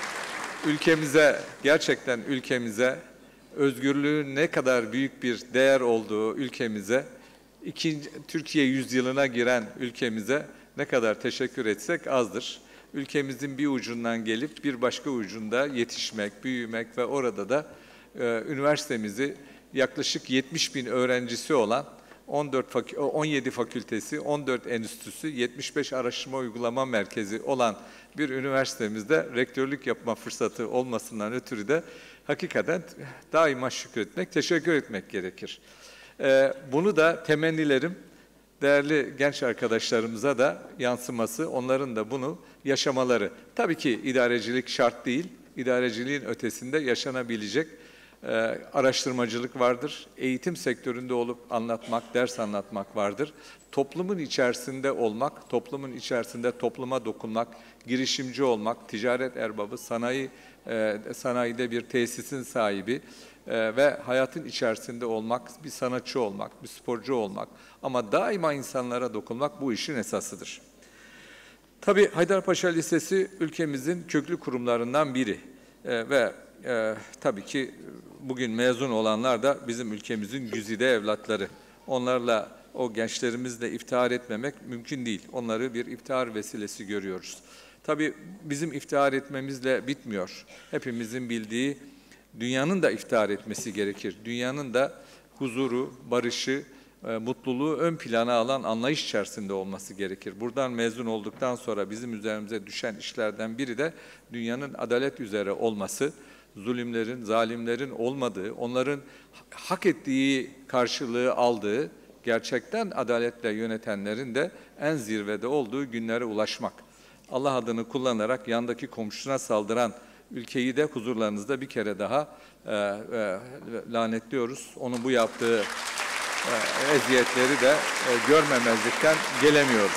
ülkemize, gerçekten ülkemize, özgürlüğün ne kadar büyük bir değer olduğu ülkemize, ikinci, Türkiye yüzyılına giren ülkemize ne kadar teşekkür etsek azdır. Ülkemizin bir ucundan gelip bir başka ucunda yetişmek, büyümek ve orada da e, üniversitemizi yaklaşık yetmiş bin öğrencisi olan on dört fakü on yedi fakültesi, on dört enstitüsü, yetmiş beş araştırma uygulama merkezi olan bir üniversitemizde rektörlük yapma fırsatı olmasından ötürü de hakikaten daima şükretmek, teşekkür etmek gerekir. Ee, bunu da temennilerim değerli genç arkadaşlarımıza da yansıması, onların da bunu yaşamaları. Tabii ki idarecilik şart değil, idareciliğin ötesinde yaşanabilecek e, araştırmacılık vardır. Eğitim sektöründe olup anlatmak, ders anlatmak vardır. Toplumun içerisinde olmak, toplumun içerisinde topluma dokunmak, girişimci olmak, ticaret erbabı, sanayi e, sanayide bir tesisin sahibi e, ve hayatın içerisinde olmak, bir sanatçı olmak, bir sporcu olmak ama daima insanlara dokunmak bu işin esasıdır. Tabii Haydarpaşa Lisesi ülkemizin köklü kurumlarından biri e, ve e, tabii ki bugün mezun olanlar da bizim ülkemizin güzide evlatları. Onlarla, o gençlerimizle iftihar etmemek mümkün değil. Onları bir iftihar vesilesi görüyoruz. Tabii bizim iftihar etmemizle bitmiyor. Hepimizin bildiği dünyanın da iftihar etmesi gerekir. Dünyanın da huzuru, barışı, e, mutluluğu ön plana alan anlayış içerisinde olması gerekir. Buradan mezun olduktan sonra bizim üzerimize düşen işlerden biri de dünyanın adalet üzere olması, zulümlerin, zalimlerin olmadığı, onların hak ettiği karşılığı aldığı, gerçekten adaletle yönetenlerin de en zirvede olduğu günlere ulaşmak. Allah adını kullanarak yandaki komşusuna saldıran ülkeyi de huzurlarınızda bir kere daha e, e, lanetliyoruz. Onun bu yaptığı e, eziyetleri de e, görmemezlikten gelemiyoruz.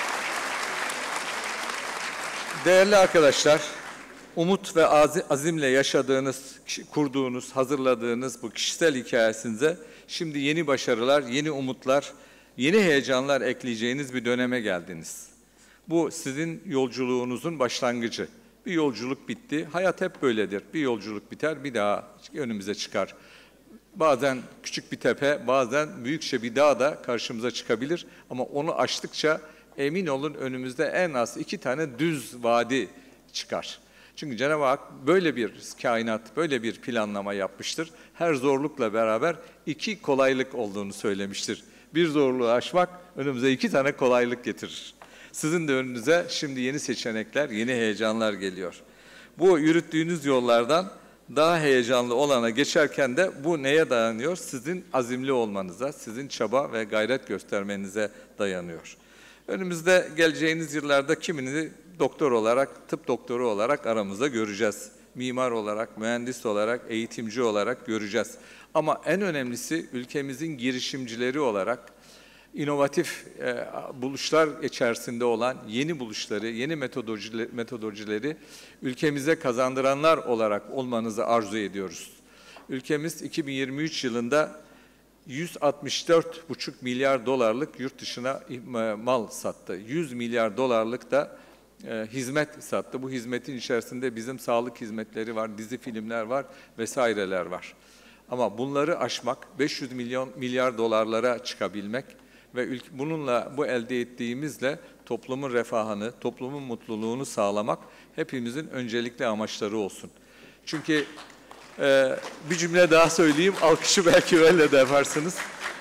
Değerli arkadaşlar, umut ve azimle yaşadığınız, kurduğunuz, hazırladığınız bu kişisel hikayesinize şimdi yeni başarılar, yeni umutlar, yeni heyecanlar ekleyeceğiniz bir döneme geldiniz. Bu sizin yolculuğunuzun başlangıcı. Bir yolculuk bitti. Hayat hep böyledir. Bir yolculuk biter, bir daha önümüze çıkar. Bazen küçük bir tepe, bazen büyükçe bir dağ da karşımıza çıkabilir. Ama onu aştıkça emin olun önümüzde en az iki tane düz vadi çıkar. Çünkü Cenab-ı Hak böyle bir kainat, böyle bir planlama yapmıştır. Her zorlukla beraber iki kolaylık olduğunu söylemiştir. Bir zorluğu aşmak önümüze iki tane kolaylık getirir. Sizin de önünüze şimdi yeni seçenekler, yeni heyecanlar geliyor. Bu yürüttüğünüz yollardan daha heyecanlı olana geçerken de bu neye dayanıyor? Sizin azimli olmanıza, sizin çaba ve gayret göstermenize dayanıyor. Önümüzde geleceğiniz yıllarda kimini doktor olarak, tıp doktoru olarak aramızda göreceğiz. Mimar olarak, mühendis olarak, eğitimci olarak göreceğiz. Ama en önemlisi ülkemizin girişimcileri olarak inovatif e, buluşlar içerisinde olan yeni buluşları, yeni metodolojileri, metodolojileri ülkemize kazandıranlar olarak olmanızı arzu ediyoruz. Ülkemiz iki bin yirmi üç yılında yüz altmış dört buçuk milyar dolarlık yurt dışına mal sattı. yüz milyar dolarlık da e, hizmet sattı. Bu hizmetin içerisinde bizim sağlık hizmetleri var, dizi filmler var vesaireler var. Ama bunları aşmak, beş yüz milyon milyar dolarlara çıkabilmek ve bununla, bu elde ettiğimizle toplumun refahını, toplumun mutluluğunu sağlamak hepimizin öncelikli amaçları olsun. Çünkü e, bir cümle daha söyleyeyim, alkışı belki öyle de yaparsınız.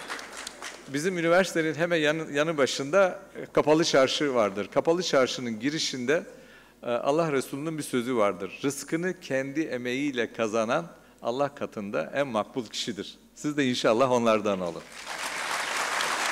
Bizim üniversitenin hemen yanı, yanı başında Kapalı Çarşı vardır. Kapalı Çarşı'nın girişinde e, Allah Resulü'nün bir sözü vardır. Rızkını kendi emeğiyle kazanan Allah katında en makbul kişidir. Siz de inşallah onlardan olun.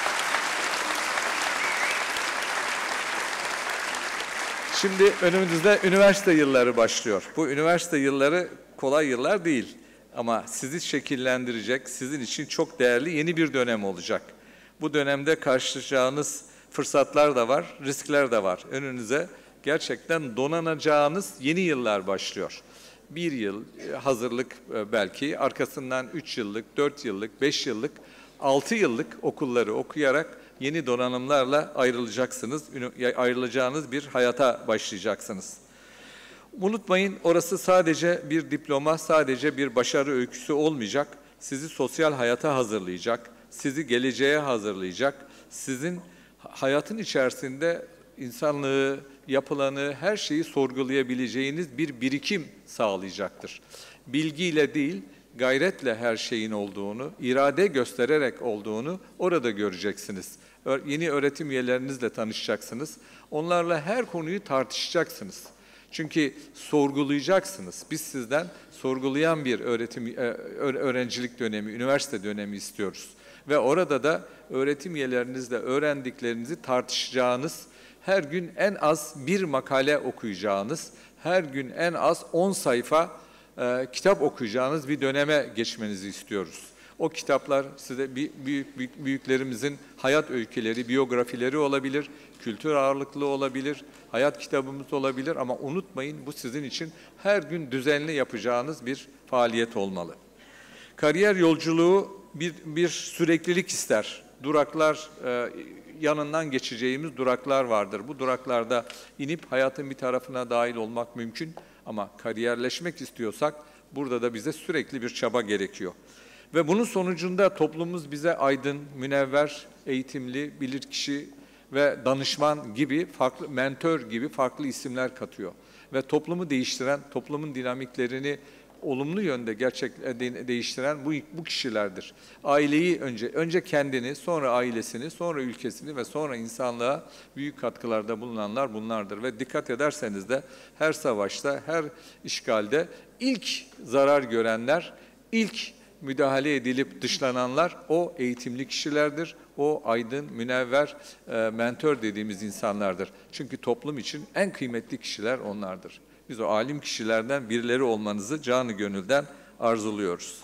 Şimdi önümüzde üniversite yılları başlıyor. Bu üniversite yılları kolay yıllar değil. Ama sizi şekillendirecek, sizin için çok değerli yeni bir dönem olacak. Bu dönemde karşılaşacağınız fırsatlar da var, riskler de var. Önünüze gerçekten donanacağınız yeni yıllar başlıyor. Bir yıl hazırlık belki, arkasından üç yıllık, dört yıllık, beş yıllık, altı yıllık okulları okuyarak yeni donanımlarla ayrılacaksınız, ayrılacağınız bir hayata başlayacaksınız. Unutmayın, orası sadece bir diploma, sadece bir başarı öyküsü olmayacak. Sizi sosyal hayata hazırlayacak, sizi geleceğe hazırlayacak, sizin hayatın içerisinde insanlığı, yapılanı, her şeyi sorgulayabileceğiniz bir birikim sağlayacaktır. Bilgiyle değil, gayretle her şeyin olduğunu, irade göstererek olduğunu orada göreceksiniz. Yeni öğretim üyelerinizle tanışacaksınız. Onlarla her konuyu tartışacaksınız. Çünkü sorgulayacaksınız. Biz sizden sorgulayan bir öğretim, öğrencilik dönemi, üniversite dönemi istiyoruz. Ve orada da öğretim üyelerinizle öğrendiklerinizi tartışacağınız, her gün en az bir makale okuyacağınız, her gün en az on sayfa e, kitap okuyacağınız bir döneme geçmenizi istiyoruz. O kitaplar size büyük, büyük, büyüklerimizin hayat öyküleri, biyografileri olabilir, kültür ağırlıklı olabilir, hayat kitabımız olabilir ama unutmayın bu sizin için her gün düzenli yapacağınız bir faaliyet olmalı. Kariyer yolculuğu bir, bir süreklilik ister. Duraklar, e, yanından geçeceğimiz duraklar vardır. Bu duraklarda inip hayatın bir tarafına dahil olmak mümkün ama kariyerleşmek istiyorsak burada da bize sürekli bir çaba gerekiyor. Ve bunun sonucunda toplumumuz bize aydın, münevver, eğitimli, bilirkişi ve danışman gibi, farklı mentör gibi farklı isimler katıyor. Ve toplumu değiştiren, toplumun dinamiklerini olumlu yönde gerçek değiştiren bu, bu kişilerdir. Aileyi önce, önce kendini, sonra ailesini, sonra ülkesini ve sonra insanlığa büyük katkılarda bulunanlar bunlardır. Ve dikkat ederseniz de her savaşta, her işgalde ilk zarar görenler, ilk müdahale edilip dışlananlar o eğitimli kişilerdir. O aydın, münevver, e, mentör dediğimiz insanlardır. Çünkü toplum için en kıymetli kişiler onlardır. Biz o alim kişilerden birileri olmanızı canı gönülden arzuluyoruz.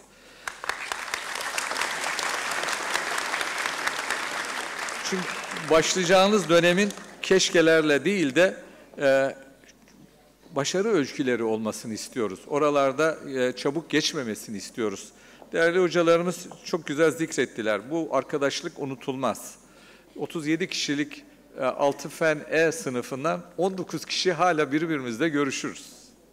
Çünkü başlayacağınız dönemin keşkelerle değil de e, başarı öyküleri olmasını istiyoruz. Oralarda e, çabuk geçmemesini istiyoruz. Değerli hocalarımız çok güzel zikrettiler. Bu arkadaşlık unutulmaz. otuz yedi kişilik altı fen E sınıfından on dokuz kişi hala birbirimizle görüşürüz.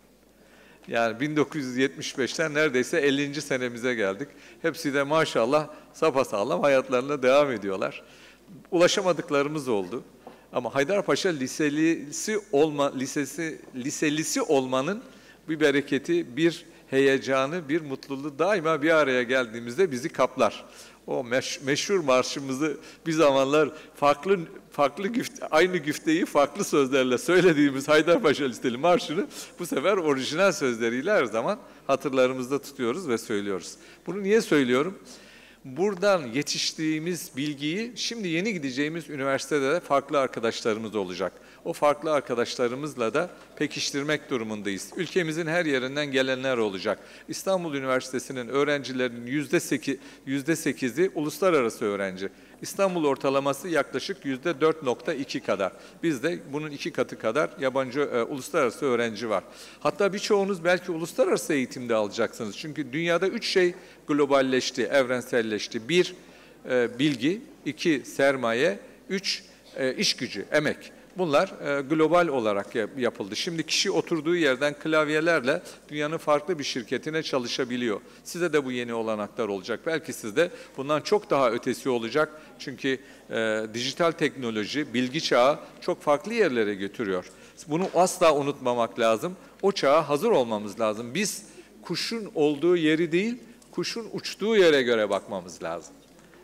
Yani bin dokuz yüz yetmiş beşten neredeyse ellinci senemize geldik. Hepsi de maşallah sapasağlam hayatlarına devam ediyorlar. Ulaşamadıklarımız oldu. Ama Haydarpaşa liselisi olma lisesi liselisi olmanın bir bereketi, bir heyecanı, bir mutluluğu daima bir araya geldiğimizde bizi kaplar. O meş, meşhur marşımızı bir zamanlar farklı farklı güfte, aynı güfteyi farklı sözlerle söylediğimiz Haydarpaşa Liseli marşını bu sefer orijinal sözleriyle her zaman hatırlarımızda tutuyoruz ve söylüyoruz. Bunu niye söylüyorum? Buradan yetiştiğimiz bilgiyi şimdi yeni gideceğimiz üniversitede de farklı arkadaşlarımız olacak. O farklı arkadaşlarımızla da pekiştirmek durumundayız. Ülkemizin her yerinden gelenler olacak. İstanbul Üniversitesi'nin öğrencilerinin yüzde sekizi uluslararası öğrenci. İstanbul ortalaması yaklaşık yüzde dört nokta iki kadar. Bizde bunun iki katı kadar yabancı e, uluslararası öğrenci var. Hatta birçoğunuz belki uluslararası eğitimde alacaksınız. Çünkü dünyada üç şey globalleşti, evrenselleşti. Bir, e, bilgi, iki, sermaye, üç, e, iş gücü, emek. Bunlar e, global olarak yapıldı. Şimdi kişi oturduğu yerden klavyelerle dünyanın farklı bir şirketine çalışabiliyor. Size de bu yeni olanaklar olacak. Belki sizde bundan çok daha ötesi olacak. Çünkü e, dijital teknoloji, bilgi çağı çok farklı yerlere götürüyor. Bunu asla unutmamak lazım. O çağa hazır olmamız lazım. Biz kuşun olduğu yeri değil, kuşun uçtuğu yere göre bakmamız lazım.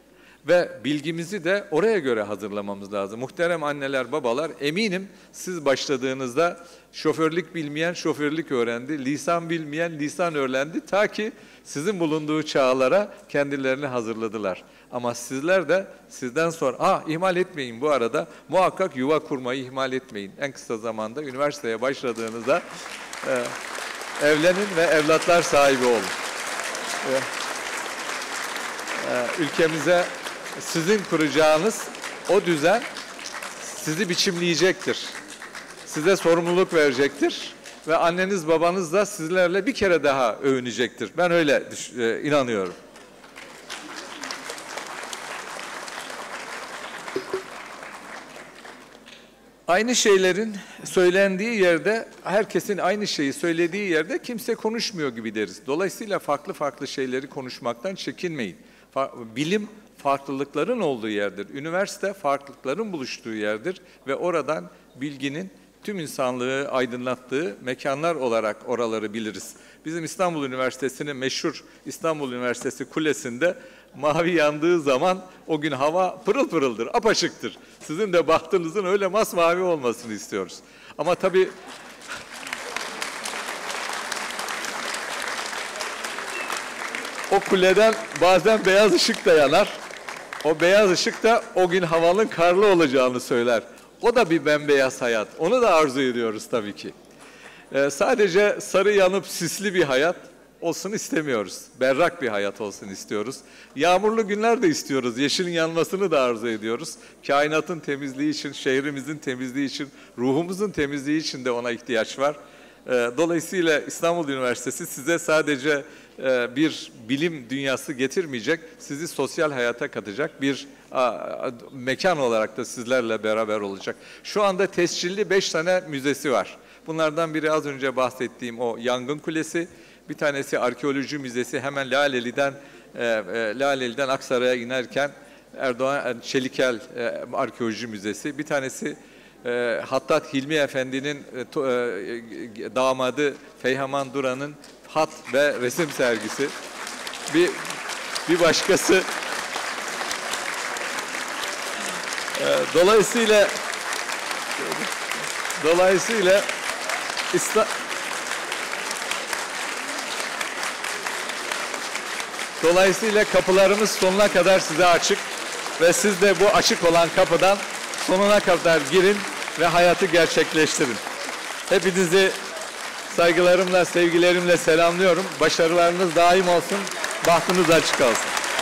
ve bilgimizi de oraya göre hazırlamamız lazım. Muhterem anneler, babalar, eminim siz başladığınızda şoförlük bilmeyen şoförlük öğrendi, lisan bilmeyen lisan öğrendi, ta ki sizin bulunduğu çağlara kendilerini hazırladılar. Ama sizler de sizden sonra, ah ihmal etmeyin bu arada, muhakkak yuva kurmayı ihmal etmeyin. En kısa zamanda üniversiteye başladığınızda e, evlenin ve evlatlar sahibi olun. E, e, ülkemize sizin kuracağınız o düzen sizi biçimleyecektir. Size sorumluluk verecektir ve anneniz babanız da sizlerle bir kere daha övünecektir. Ben öyle e, inanıyorum. Aynı şeylerin söylendiği yerde, herkesin aynı şeyi söylediği yerde kimse konuşmuyor gibi deriz. Dolayısıyla farklı farklı şeyleri konuşmaktan çekinmeyin. Bilim farklılıkların olduğu yerdir. Üniversite farklılıkların buluştuğu yerdir ve oradan bilginin tüm insanlığı aydınlattığı mekanlar olarak oraları biliriz. Bizim İstanbul Üniversitesi'nin meşhur İstanbul Üniversitesi Kulesi'nde mavi yandığı zaman o gün hava pırıl pırıldır, apaçıktır. Sizin de bahtınızın öyle masmavi olmasını istiyoruz. Ama tabii o kuleden bazen beyaz ışık da yanar. O beyaz ışık da o gün havanın karlı olacağını söyler. O da bir bembeyaz hayat. Onu da arzu ediyoruz tabii ki. Ee, sadece sarı yanıp sisli bir hayat olsun istemiyoruz. Berrak bir hayat olsun istiyoruz. Yağmurlu günler de istiyoruz. Yeşilin yanmasını da arzu ediyoruz. Kainatın temizliği için, şehrimizin temizliği için, ruhumuzun temizliği için de ona ihtiyaç var. Ee, dolayısıyla İstanbul Üniversitesi size sadece e, bir bilim dünyası getirmeyecek, sizi sosyal hayata katacak bir a, a, mekan olarak da sizlerle beraber olacak. Şu anda tescilli beş tane müzesi var. Bunlardan biri az önce bahsettiğim o Yangın Kulesi, bir tanesi Arkeoloji Müzesi, hemen Laleli'den e, e, Laleli'den Aksaray'a inerken Erdoğan Çelikel e, Arkeoloji Müzesi, bir tanesi e, Hattat Hilmi Efendi'nin e, to, e, damadı Feyhaman Duran'ın hat ve resim sergisi, bir bir başkası e, dolayısıyla dolayısıyla İsta, Dolayısıyla kapılarımız sonuna kadar size açık ve siz de bu açık olan kapıdan sonuna kadar girin ve hayatı gerçekleştirin. Hepinizi saygılarımla, sevgilerimle selamlıyorum. Başarılarınız daim olsun, bahtınız açık olsun.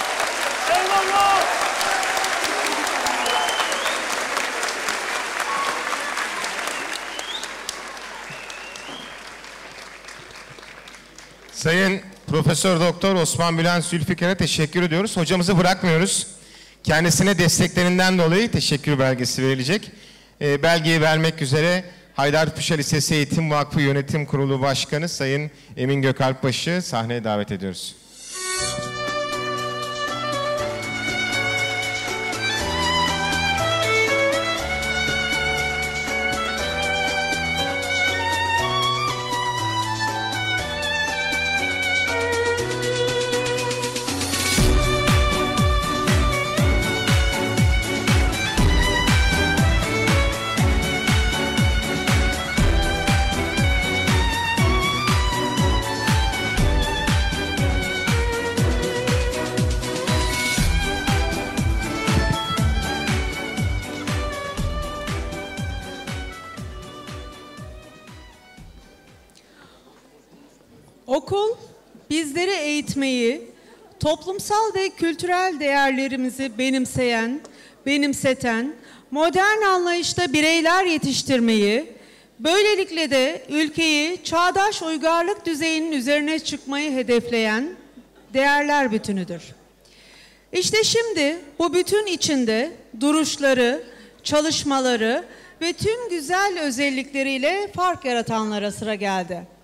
Sayın Profesör Doktor Osman Bülent Zülfikar'a teşekkür ediyoruz. Hocamızı bırakmıyoruz. Kendisine desteklerinden dolayı teşekkür belgesi verilecek. E, belgeyi vermek üzere Haydarpaşa Lisesi Eğitim Vakfı Yönetim Kurulu Başkanı Sayın Emin Gökalpbaş'ı sahneye davet ediyoruz. Okul bizleri eğitmeyi, toplumsal ve kültürel değerlerimizi benimseyen, benimseten, modern anlayışta bireyler yetiştirmeyi, böylelikle de ülkeyi çağdaş uygarlık düzeyinin üzerine çıkmayı hedefleyen değerler bütünüdür. İşte şimdi bu bütün içinde duruşları, çalışmaları ve tüm güzel özellikleriyle fark yaratanlara sıra geldi.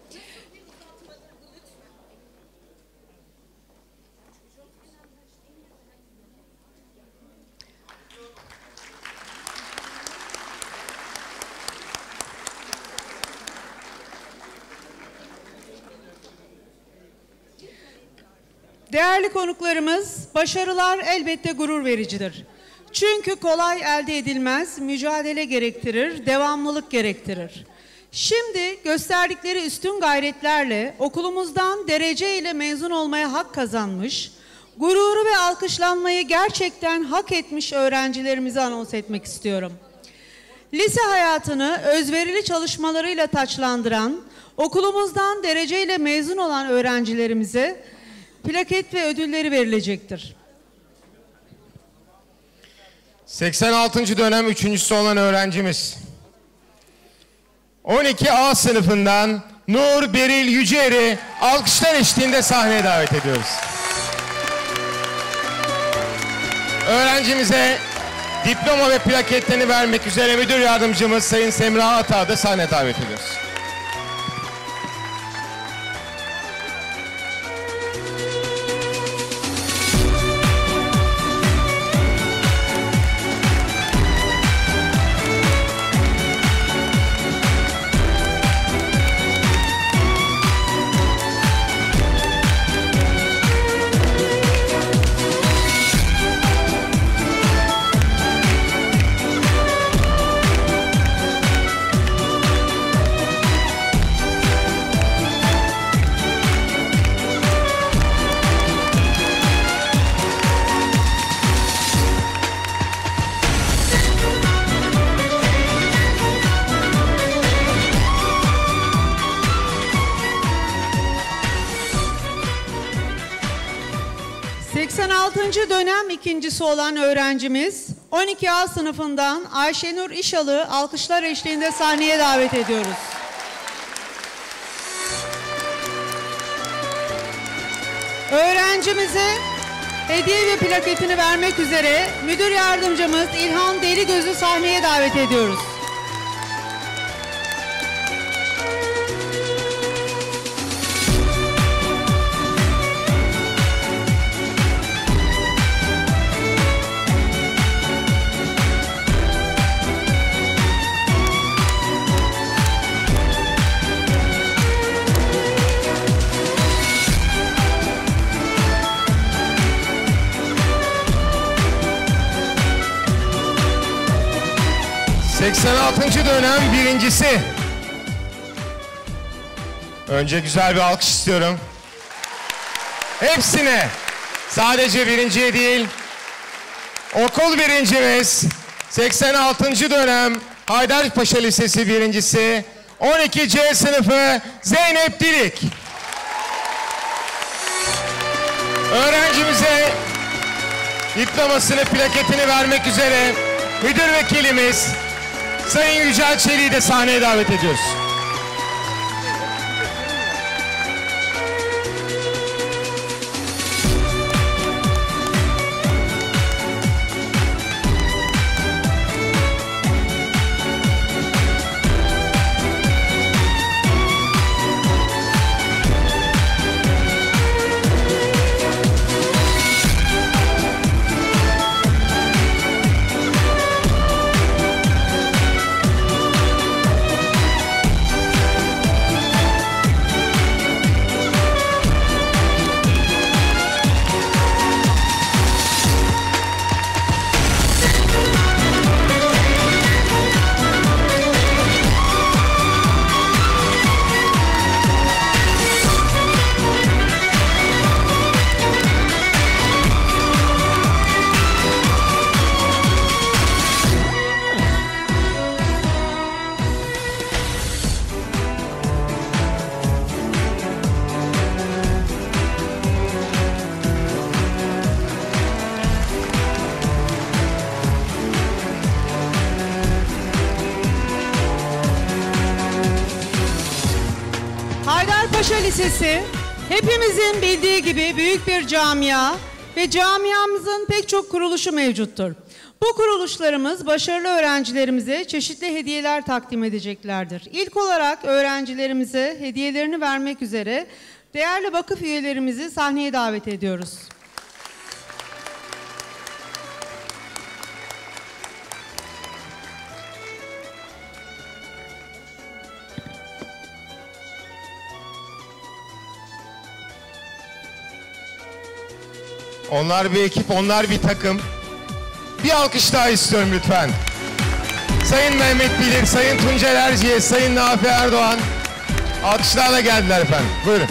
Değerli konuklarımız, başarılar elbette gurur vericidir. Çünkü kolay elde edilmez, mücadele gerektirir, devamlılık gerektirir. Şimdi gösterdikleri üstün gayretlerle okulumuzdan derece ile mezun olmaya hak kazanmış, gururu ve alkışlanmayı gerçekten hak etmiş öğrencilerimizi anons etmek istiyorum. Lise hayatını özverili çalışmalarıyla taçlandıran, okulumuzdan dereceyle mezun olan öğrencilerimize plaket ve ödülleri verilecektir. seksen altıncı dönem üçüncüsü olan öğrencimiz. on iki A sınıfından Nur Beril Yüceer'i alkışlar eşliğinde sahneye davet ediyoruz. Öğrencimize diploma ve plaketlerini vermek üzere müdür yardımcımız Sayın Semra Atağ'ı da sahneye davet ediyoruz. seksen altıncı dönem ikincisi olan öğrencimiz on iki A sınıfından Ayşenur İşal'ı alkışlar eşliğinde sahneye davet ediyoruz. Öğrencimize hediye ve plaketini vermek üzere müdür yardımcımız İlhan Deligöz'ü sahneye davet ediyoruz. seksen altıncı dönem birincisi. Önce güzel bir alkış istiyorum. Hepsine, sadece birinciye değil, okul birincimiz, seksen altıncı dönem Haydarpaşa Lisesi birincisi, on iki C sınıfı Zeynep Dilik. Öğrencimize diplomasını, plaketini vermek üzere müdür vekilimiz Sayın Yücel Çelik'i de sahneye davet ediyoruz. Haydarpaşa Lisesi hepimizin bildiği gibi büyük bir camia ve camiamızın pek çok kuruluşu mevcuttur. Bu kuruluşlarımız başarılı öğrencilerimize çeşitli hediyeler takdim edeceklerdir. İlk olarak öğrencilerimize hediyelerini vermek üzere değerli vakıf üyelerimizi sahneye davet ediyoruz. Onlar bir ekip, onlar bir takım. Bir alkış daha istiyorum lütfen. Sayın Mehmet Bilir, Sayın Tuncel Erciye, Sayın Nafi Erdoğan alkışlarla geldiler efendim. Buyurun.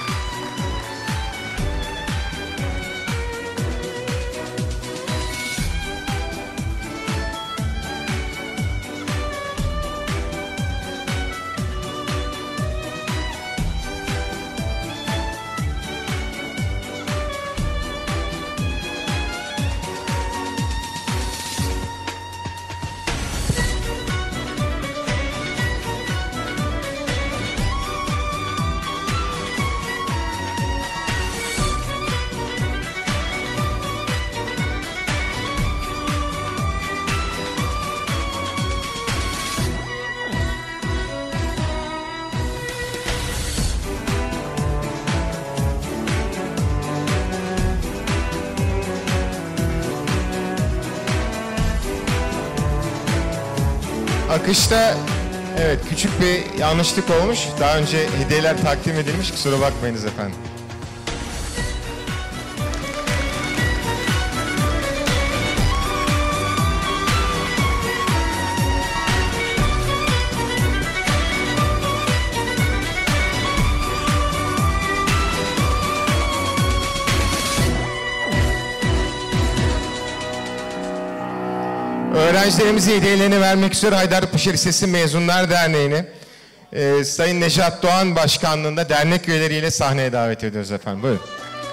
Akışta evet küçük bir yanlışlık olmuş. Daha önce hediyeler takdim edilmiş. Kusura bakmayınız efendim. Öğrencilerimize hediyelerini vermek üzere Haydarpaşa Lisesi Mezunlar Derneği'ni e, Sayın Nejat Doğan Başkanlığı'nda dernek üyeleriyle sahneye davet ediyoruz efendim. Buyurun.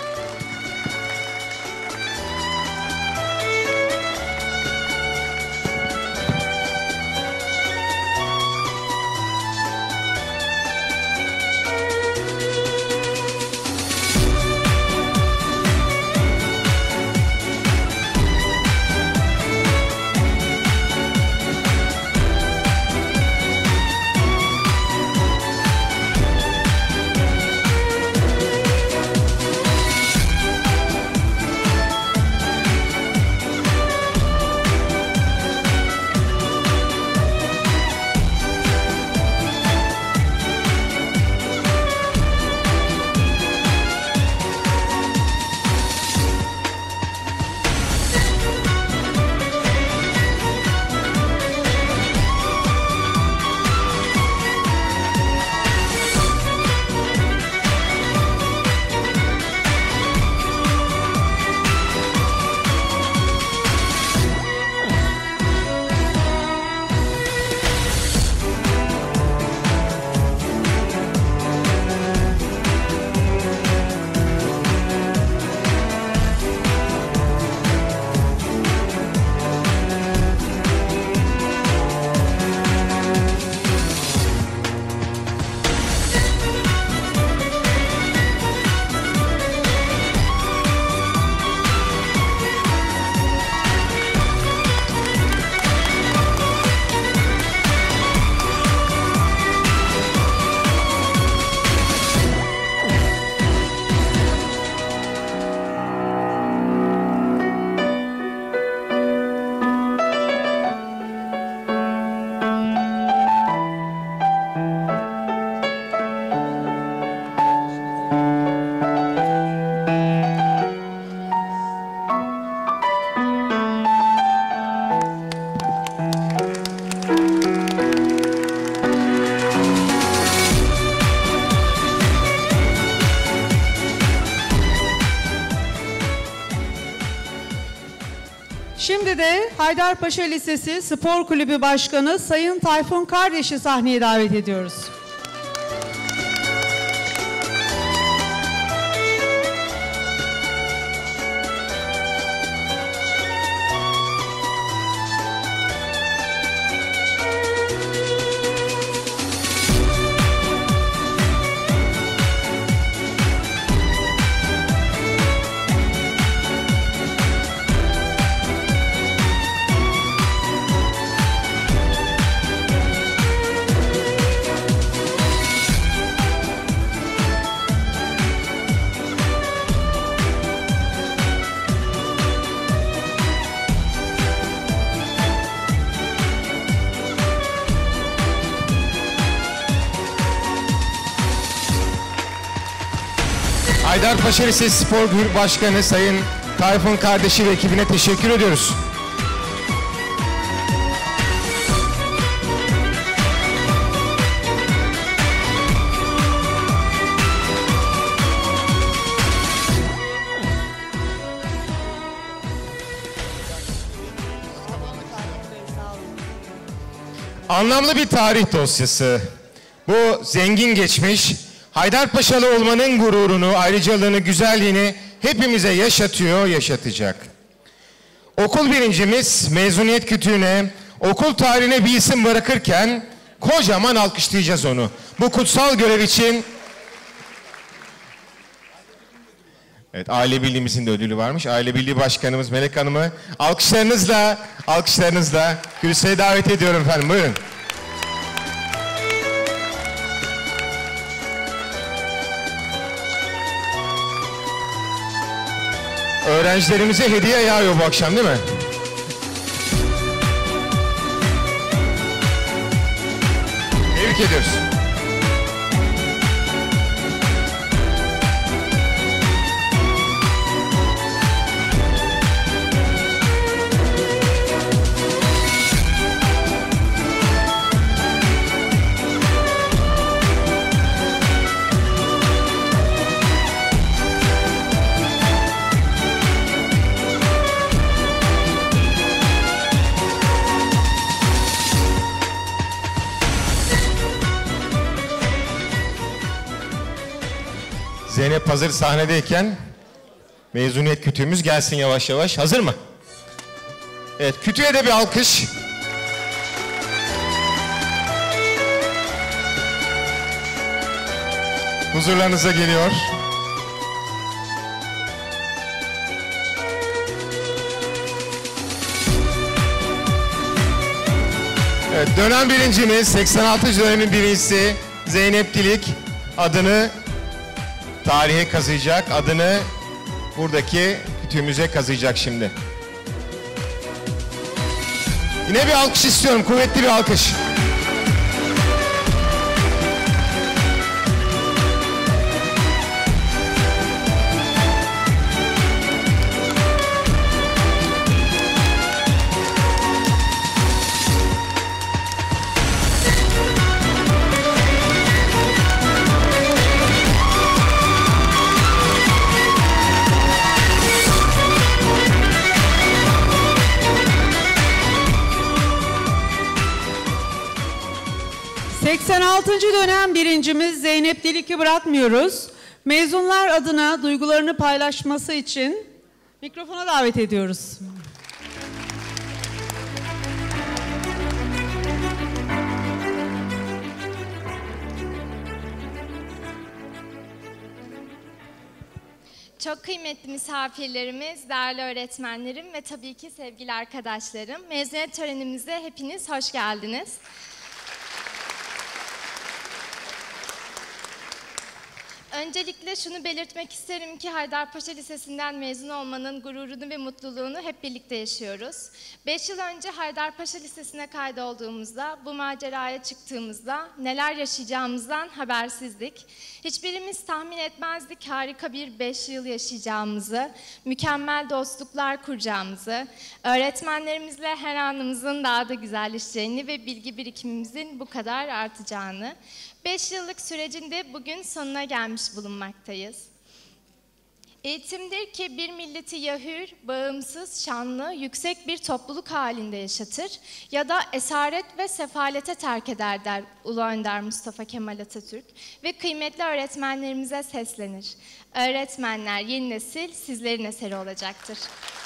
Şimdi de Haydarpaşa Lisesi Spor Kulübü Başkanı Sayın Tayfun Kardeş'i sahneye davet ediyoruz. Haydarpaşa Lisesi Spor Kulübü Başkanı Sayın Tayfun kardeşi ve ekibine teşekkür ediyoruz. Anlamlı bir tarih dosyası. Bu zengin geçmiş, Haydarpaşalı olmanın gururunu, ayrıcalığını, güzelliğini hepimize yaşatıyor, yaşatacak. Okul birincimiz mezuniyet kütüğüne, okul tarihine bir isim bırakırken kocaman alkışlayacağız onu. Bu kutsal görev için... Evet, Aile Birliğimizin de ödülü varmış. Aile Birliği Başkanımız Melek Hanım'ı alkışlarınızla, alkışlarınızla kürsüye davet ediyorum efendim. Buyurun. Öğrencilerimize hediye yağıyor bu akşam değil mi? Tebrik ediyoruz. Zeynep hazır sahnedeyken mezuniyet kütüğümüz gelsin yavaş yavaş. Hazır mı? Evet, kütüğe de bir alkış. Huzurlarınıza geliyor. Evet, dönem birincimiz, seksen altıncı dönemin birincisi Zeynep Dilik adını tarihe kazıyacak, adını buradaki kütüğümüze kazıyacak şimdi. Yine bir alkış istiyorum, kuvvetli bir alkış. seksen altıncı dönem birincimiz Zeynep Dilik'i bırakmıyoruz. Mezunlar adına duygularını paylaşması için mikrofona davet ediyoruz. Çok kıymetli misafirlerimiz, değerli öğretmenlerim ve tabii ki sevgili arkadaşlarım. Mezuniyet törenimize hepiniz hoş geldiniz. Öncelikle şunu belirtmek isterim ki Haydarpaşa Lisesi'nden mezun olmanın gururunu ve mutluluğunu hep birlikte yaşıyoruz. Beş yıl önce Haydarpaşa Lisesi'ne kaydolduğumuzda, bu maceraya çıktığımızda neler yaşayacağımızdan habersizdik. Hiçbirimiz tahmin etmezdik harika bir beş yıl yaşayacağımızı, mükemmel dostluklar kuracağımızı, öğretmenlerimizle her anımızın daha da güzelleşeceğini ve bilgi birikimimizin bu kadar artacağını. Beş yıllık sürecinde bugün sonuna gelmiş bulunmaktayız. Eğitimdir ki bir milleti ya hür, bağımsız, şanlı, yüksek bir topluluk halinde yaşatır ya da esaret ve sefalete terk eder der Ulu Önder Mustafa Kemal Atatürk ve kıymetli öğretmenlerimize seslenir. Öğretmenler yeni nesil sizlerin eseri olacaktır.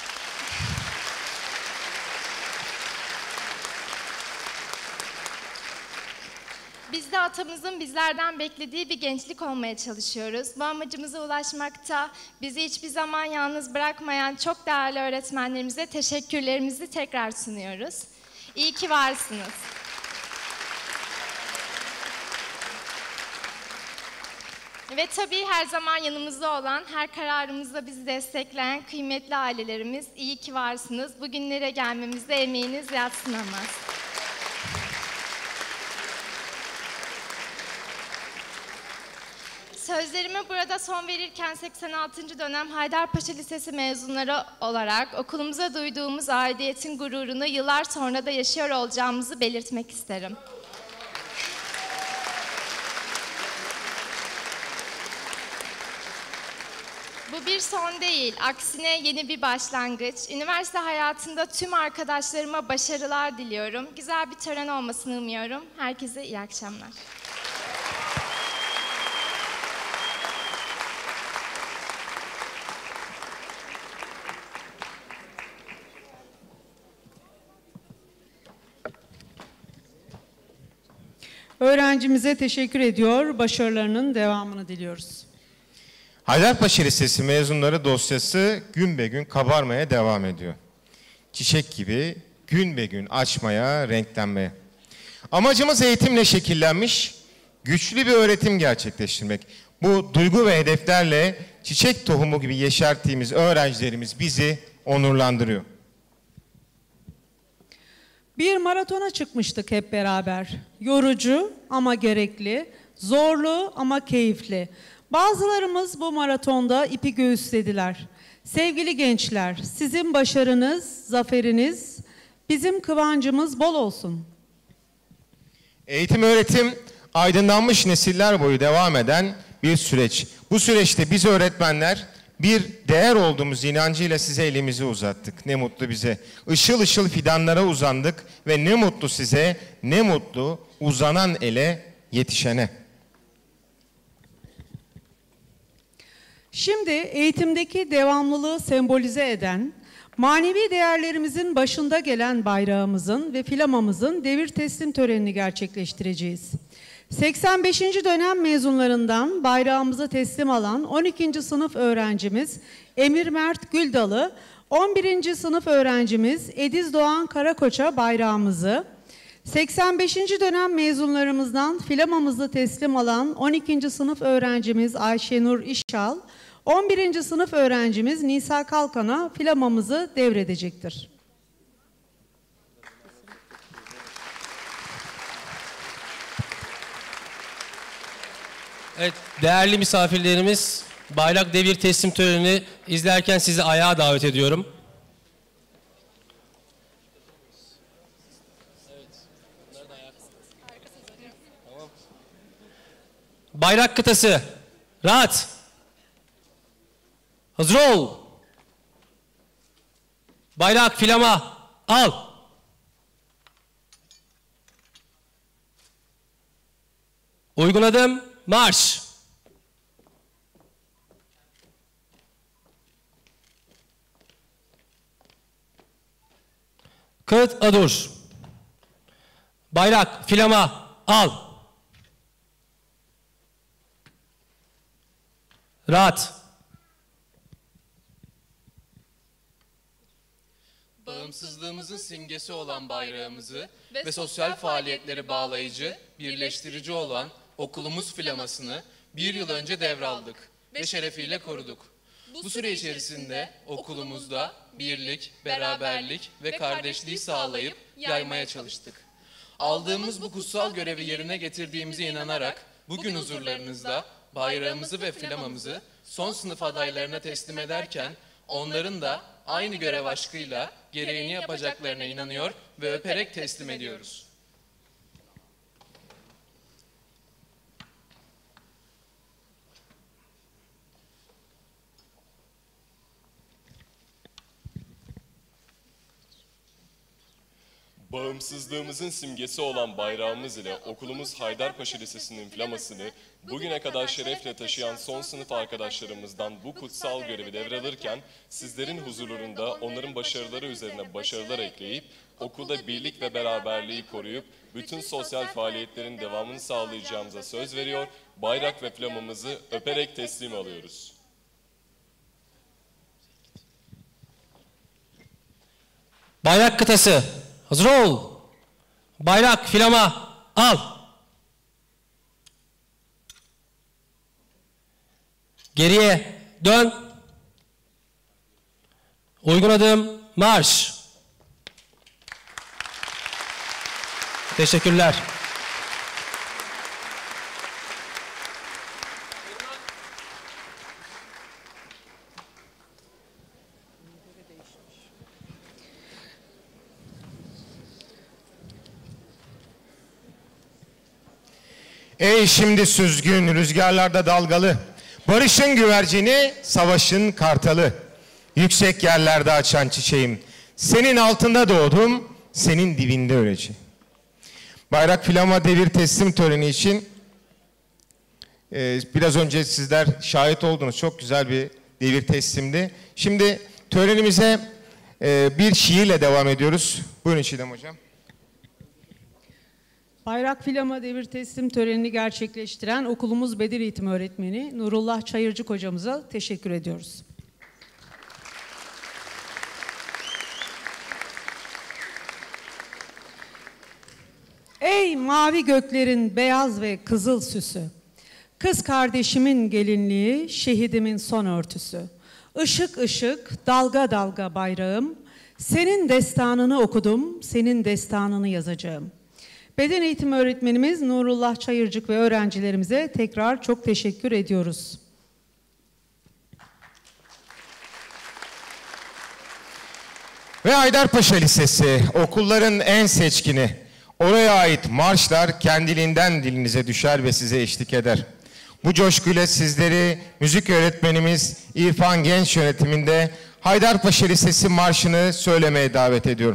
Biz de atamızın bizlerden beklediği bir gençlik olmaya çalışıyoruz. Bu amacımıza ulaşmakta bizi hiçbir zaman yalnız bırakmayan çok değerli öğretmenlerimize teşekkürlerimizi tekrar sunuyoruz. İyi ki varsınız. Ve tabii her zaman yanımızda olan, her kararımızda bizi destekleyen kıymetli ailelerimiz, iyi ki varsınız. Bugünlere gelmemizde emeğiniz yadsınamaz. Sözlerime burada son verirken seksen altıncı dönem Haydarpaşa Lisesi mezunları olarak okulumuza duyduğumuz aidiyetin gururunu yıllar sonra da yaşıyor olacağımızı belirtmek isterim. Bu bir son değil, aksine yeni bir başlangıç. Üniversite hayatında tüm arkadaşlarıma başarılar diliyorum. Güzel bir tören olmasını umuyorum. Herkese iyi akşamlar. Öğrencimize teşekkür ediyor, başarılarının devamını diliyoruz. Haydarpaşa Lisesi mezunları dosyası gün be gün kabarmaya devam ediyor. Çiçek gibi gün be gün açmaya, renklenmeye. Amacımız eğitimle şekillenmiş, güçlü bir öğretim gerçekleştirmek. Bu duygu ve hedeflerle çiçek tohumu gibi yeşerttiğimiz öğrencilerimiz bizi onurlandırıyor. Bir maratona çıkmıştık hep beraber. Yorucu ama gerekli, zorlu ama keyifli. Bazılarımız bu maratonda ipi göğüslediler. Sevgili gençler, sizin başarınız, zaferiniz, bizim kıvancımız bol olsun. Eğitim öğretim aydınlanmış nesiller boyu devam eden bir süreç. Bu süreçte biz öğretmenler bir değer olduğumuz inancıyla size elimizi uzattık. Ne mutlu bize. Işıl ışıl fidanlara uzandık ve ne mutlu size, ne mutlu uzanan ele yetişene. Şimdi eğitimdeki devamlılığı sembolize eden, manevi değerlerimizin başında gelen bayrağımızın ve flamamızın devir teslim törenini gerçekleştireceğiz. seksen beşinci dönem mezunlarından bayrağımızı teslim alan on ikinci sınıf öğrencimiz Emir Mert Güldalı, on birinci sınıf öğrencimiz Ediz Doğan Karakoç'a bayrağımızı, seksen beşinci dönem mezunlarımızdan flamamızı teslim alan on ikinci sınıf öğrencimiz Ayşenur İşal, on birinci sınıf öğrencimiz Nisa Kalkan'a flamamızı devredecektir. Evet, değerli misafirlerimiz, bayrak devir teslim törenini izlerken sizi ayağa davet ediyorum. Bayrak kıtası, rahat. Hazır ol. Bayrak, flama, al. Uygun adım, marş. Kıt adur. Bayrak, flama, al. Rahat. Bağımsızlığımızın simgesi olan bayrağımızı ve sosyal faaliyetleri bağlayıcı, birleştirici olan okulumuz flamasını bir yıl önce devraldık ve şerefiyle koruduk. Bu süre içerisinde okulumuzda birlik, beraberlik ve kardeşliği sağlayıp yaymaya çalıştık. Aldığımız bu kutsal görevi yerine getirdiğimize inanarak bugün huzurlarınızda bayrağımızı ve flamamızı son sınıf adaylarına teslim ederken onların da aynı görev aşkıyla gereğini yapacaklarına inanıyor ve öperek teslim ediyoruz. Bağımsızlığımızın simgesi olan bayrağımız ile okulumuz Haydarpaşa Lisesi'nin flamasını bugüne kadar şerefle taşıyan son sınıf arkadaşlarımızdan bu kutsal görevi devralırken sizlerin huzurlarında onların başarıları üzerine başarılar ekleyip okulda birlik ve beraberliği koruyup bütün sosyal faaliyetlerin devamını sağlayacağımıza söz veriyor, bayrak ve flamamızı öperek teslim alıyoruz. Bayrak kıtası. Hazır ol. Bayrak, flama, al. Geriye dön. Uygun adım, marş. Teşekkürler. Ey şimdi süzgün, rüzgarlarda dalgalı, barışın güvercini, savaşın kartalı, yüksek yerlerde açan çiçeğim, senin altında doğdum, senin dibinde öleceğim. Bayrak Flama devir teslim töreni için e, biraz önce sizler şahit oldunuz. Çok güzel bir devir teslimdi. Şimdi törenimize e, bir şiirle devam ediyoruz. Buyurun Çiğdem Hocam. Bayrak Flama devir teslim törenini gerçekleştiren okulumuz beden eğitimi öğretmeni Nurullah Çayırcık hocamıza teşekkür ediyoruz. Ey mavi göklerin beyaz ve kızıl süsü, kız kardeşimin gelinliği, şehidimin son örtüsü, ışık ışık, dalga dalga bayrağım, senin destanını okudum, senin destanını yazacağım. Beden eğitimi öğretmenimiz Nurullah Çayırcık ve öğrencilerimize tekrar çok teşekkür ediyoruz. Ve Haydarpaşa Lisesi, okulların en seçkini. Oraya ait marşlar kendiliğinden dilinize düşer ve size eşlik eder. Bu coşkuyla sizleri müzik öğretmenimiz İrfan Genç yönetiminde Haydarpaşa Lisesi marşını söylemeye davet ediyorum.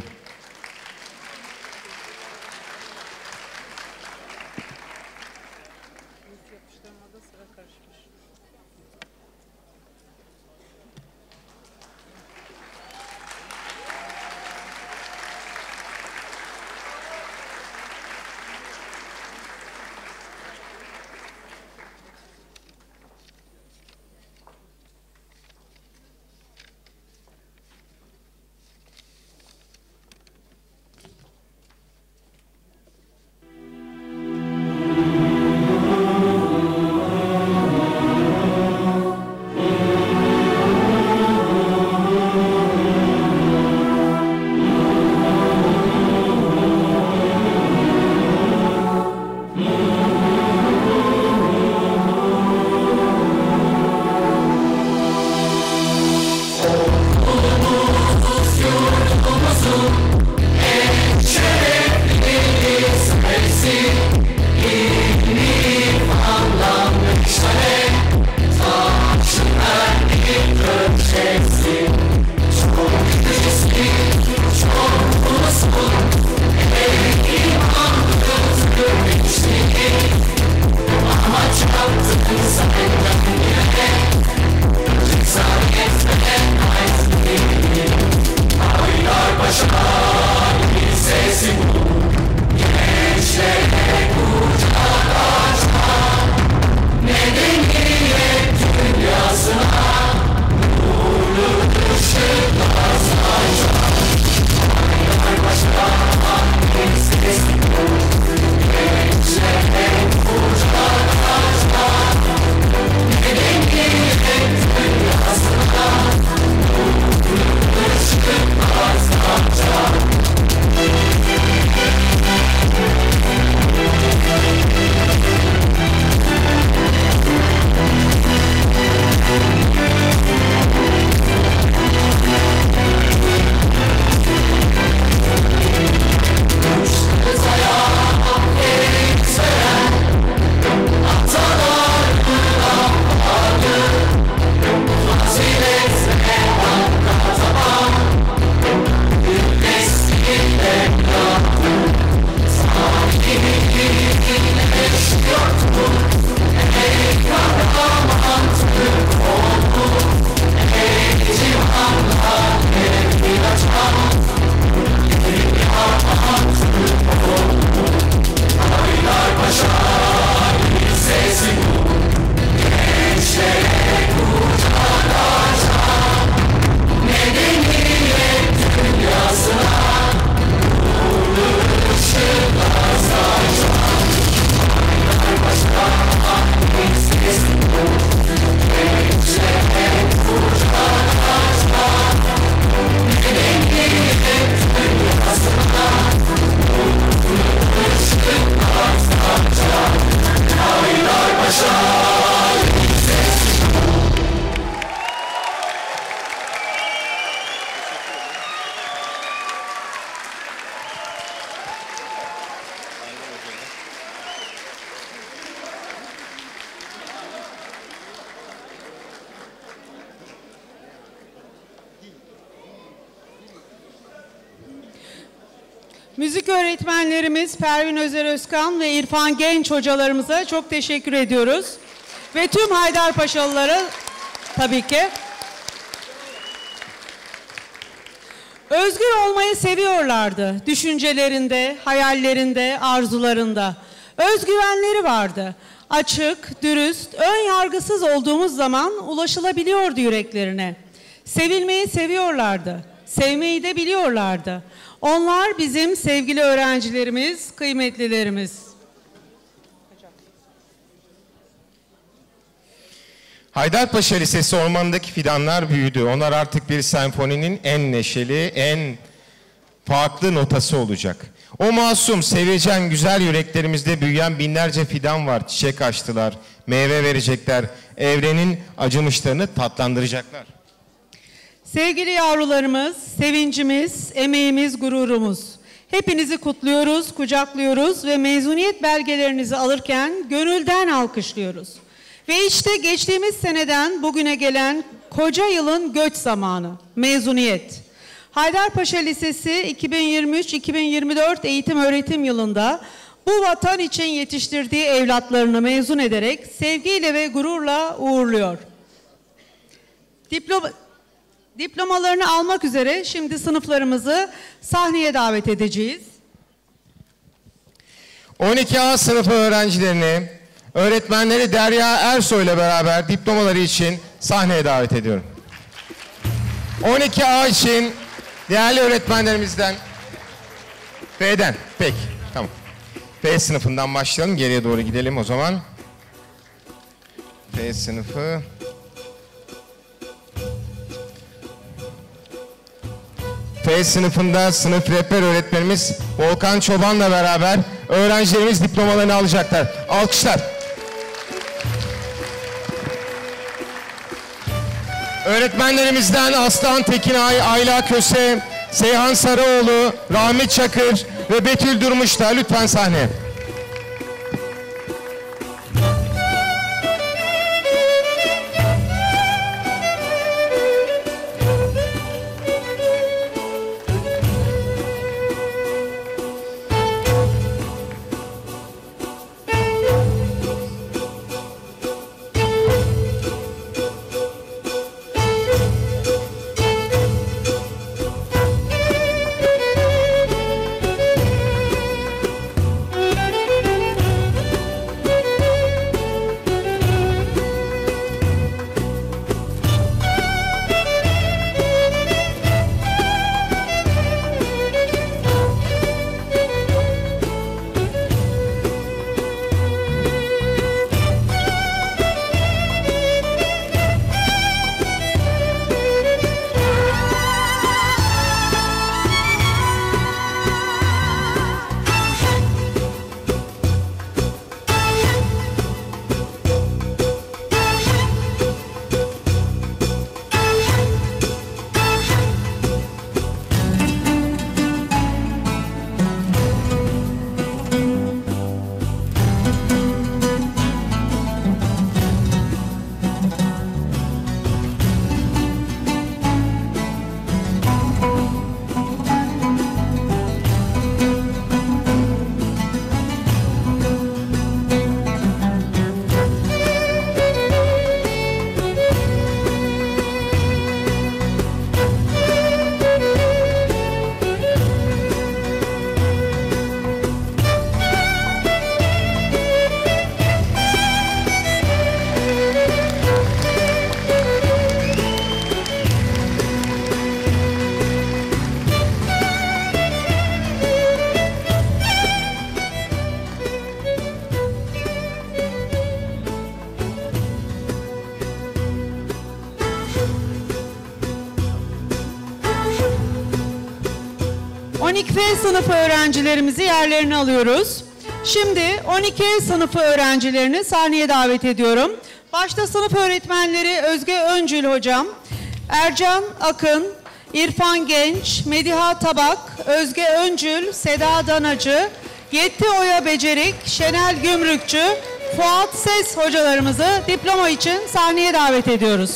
Müzik öğretmenlerimiz Pervin Özer Özkan ve İrfan Genç hocalarımıza çok teşekkür ediyoruz. Ve tüm Haydarpaşalılara tabii ki. Özgür olmayı seviyorlardı. Düşüncelerinde, hayallerinde, arzularında. Özgüvenleri vardı. Açık, dürüst, ön yargısız olduğumuz zaman ulaşılabiliyordu yüreklerine. Sevilmeyi seviyorlardı. Sevmeyi de biliyorlardı. Onlar bizim sevgili öğrencilerimiz, kıymetlilerimiz. Haydarpaşa Lisesi ormanındaki fidanlar büyüdü. Onlar artık bir senfoninin en neşeli, en farklı notası olacak. O masum, sevecen, güzel yüreklerimizde büyüyen binlerce fidan var. Çiçek açtılar, meyve verecekler. Evrenin acımışlarını tatlandıracaklar. Sevgili yavrularımız, sevincimiz, emeğimiz, gururumuz. Hepinizi kutluyoruz, kucaklıyoruz ve mezuniyet belgelerinizi alırken gönülden alkışlıyoruz. Ve işte geçtiğimiz seneden bugüne gelen koca yılın göç zamanı, mezuniyet. Haydarpaşa Lisesi iki bin yirmi üç iki bin yirmi dört eğitim öğretim yılında bu vatan için yetiştirdiği evlatlarını mezun ederek sevgiyle ve gururla uğurluyor. Diploma, diplomalarını almak üzere şimdi sınıflarımızı sahneye davet edeceğiz. on iki A sınıfı öğrencilerini, öğretmenleri Derya Ersoy ile beraber diplomaları için sahneye davet ediyorum. on iki A için değerli öğretmenlerimizden F'den, peki, tamam. F sınıfından başlayalım, geriye doğru gidelim o zaman. F sınıfı. F sınıfında sınıf rehber öğretmenimiz Volkan Çoban'la beraber öğrencilerimiz diplomalarını alacaklar. Alkışlar. Öğretmenlerimizden Aslan Tekinay, Ayla Köse, Seyhan Sarıoğlu, Rahmet Çakır ve Betül Durmuş da lütfen sahneye. on iki F sınıfı öğrencilerimizi yerlerine alıyoruz. Şimdi on iki E sınıfı öğrencilerini sahneye davet ediyorum. Başta sınıf öğretmenleri Özge Öncül hocam, Ercan Akın, İrfan Genç, Mediha Tabak, Özge Öncül, Seda Danacı, Yetti Oya Becerik, Şenel Gümrükçü, Fuat Ses hocalarımızı diploma için sahneye davet ediyoruz.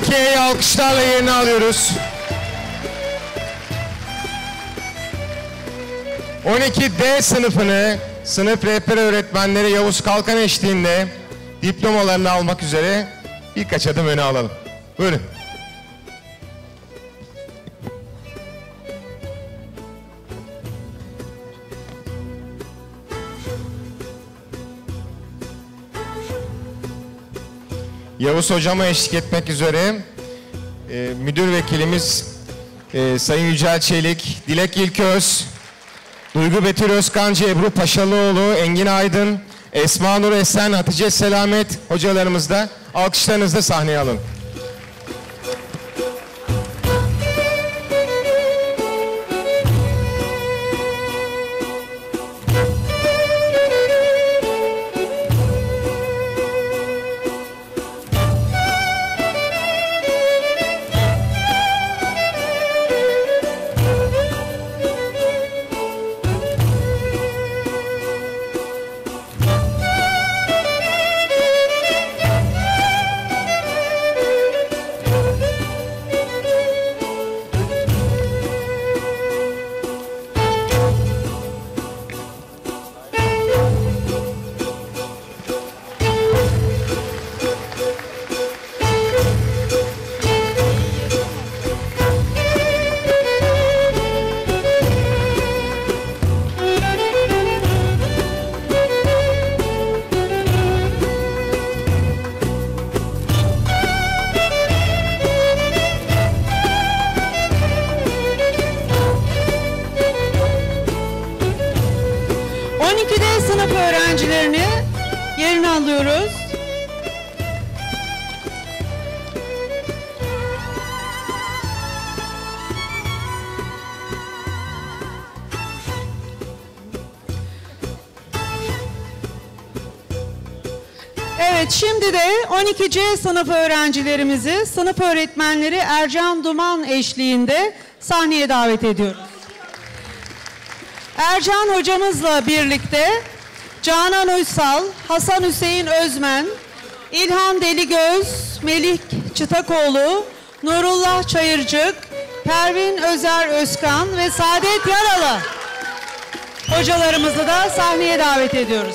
iki E'yi alkışlarla yerine alıyoruz. on iki D sınıfını sınıf rehber öğretmenleri Yavuz Kalkan eşliğinde diplomalarını almak üzere birkaç adım öne alalım. Buyurun. Yavuz Hocam'a eşlik etmek üzere e, müdür vekilimiz e, Sayın Yücel Çelik, Dilek İlköz, Duygu Betül Özkancı, Ebru Paşalıoğlu, Engin Aydın, Esma Nur Esen, Hatice Selamet hocalarımız da alkışlarınızla sahneye alın. on iki D sınıf öğrencilerini yerine alıyoruz. Evet, şimdi de on iki C sınıf öğrencilerimizi sınıf öğretmenleri Ercan Duman eşliğinde sahneye davet ediyoruz. Ercan hocamızla birlikte Canan Uysal, Hasan Hüseyin Özmen, İlhan Deligöz, Melih Çıtakoğlu, Nurullah Çayırcık, Pervin Özer Özkan ve Saadet Yaralı hocalarımızı da sahneye davet ediyoruz.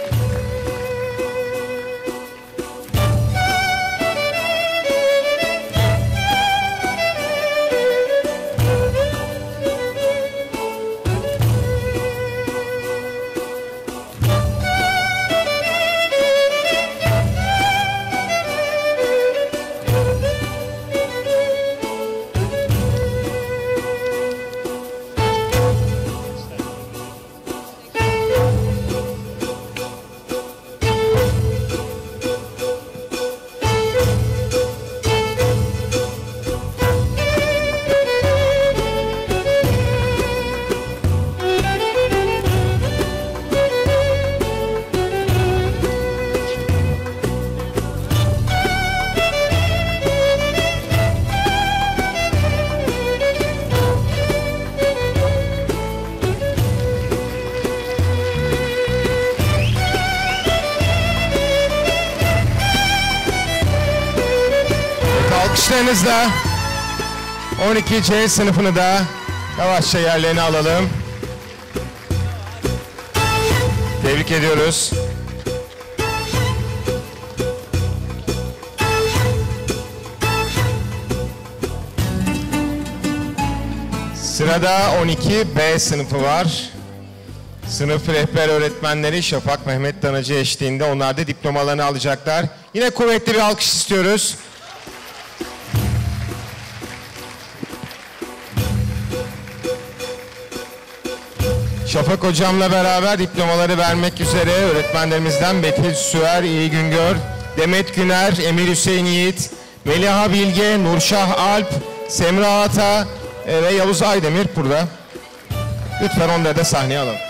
Alkışlarınızla on iki C sınıfını da yavaşça yerlerine alalım. Tebrik ediyoruz. Sırada on iki B sınıfı var. Sınıf rehber öğretmenleri Şafak Mehmet Danacı eşliğinde onlar da diplomalarını alacaklar. Yine kuvvetli bir alkış istiyoruz. Şafak hocamla beraber diplomaları vermek üzere öğretmenlerimizden Betül Süer, İyi Güngör, Demet Güner, Emir Hüseyin Yiğit, Meliha Bilge, Nurşah Alp, Semra Ata ve Yavuz Aydemir burada. Lütfen onları da sahneye alalım.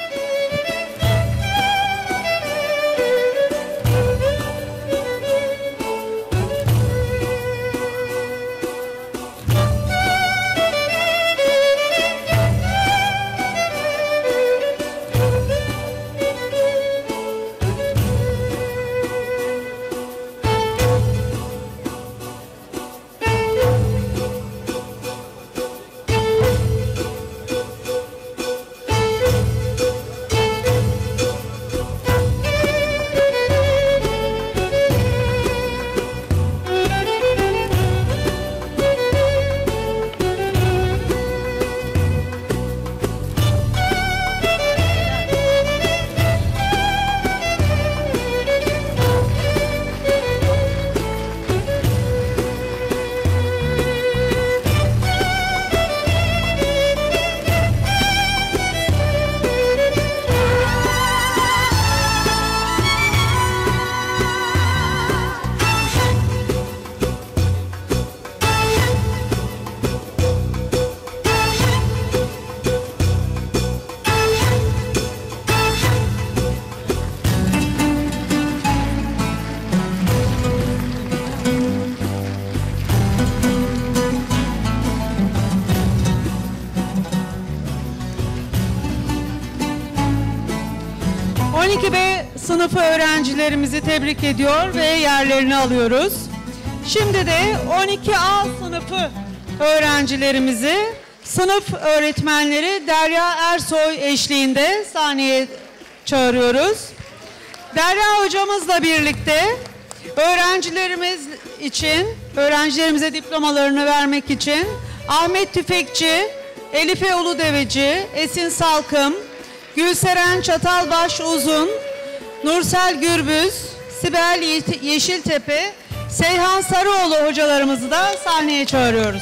on iki B sınıfı öğrencilerimizi tebrik ediyor ve yerlerini alıyoruz. Şimdi de on iki A sınıfı öğrencilerimizi sınıf öğretmenleri Derya Ersoy eşliğinde sahneye çağırıyoruz. Derya hocamızla birlikte öğrencilerimiz için, öğrencilerimize diplomalarını vermek için Ahmet Tüfekçi, Elife Uludeveci, Esin Salkım, Gülseren Çatalbaş Uzun, Nursel Gürbüz, Sibel Yeşiltepe, Seyhan Sarıoğlu hocalarımızı da sahneye çağırıyoruz.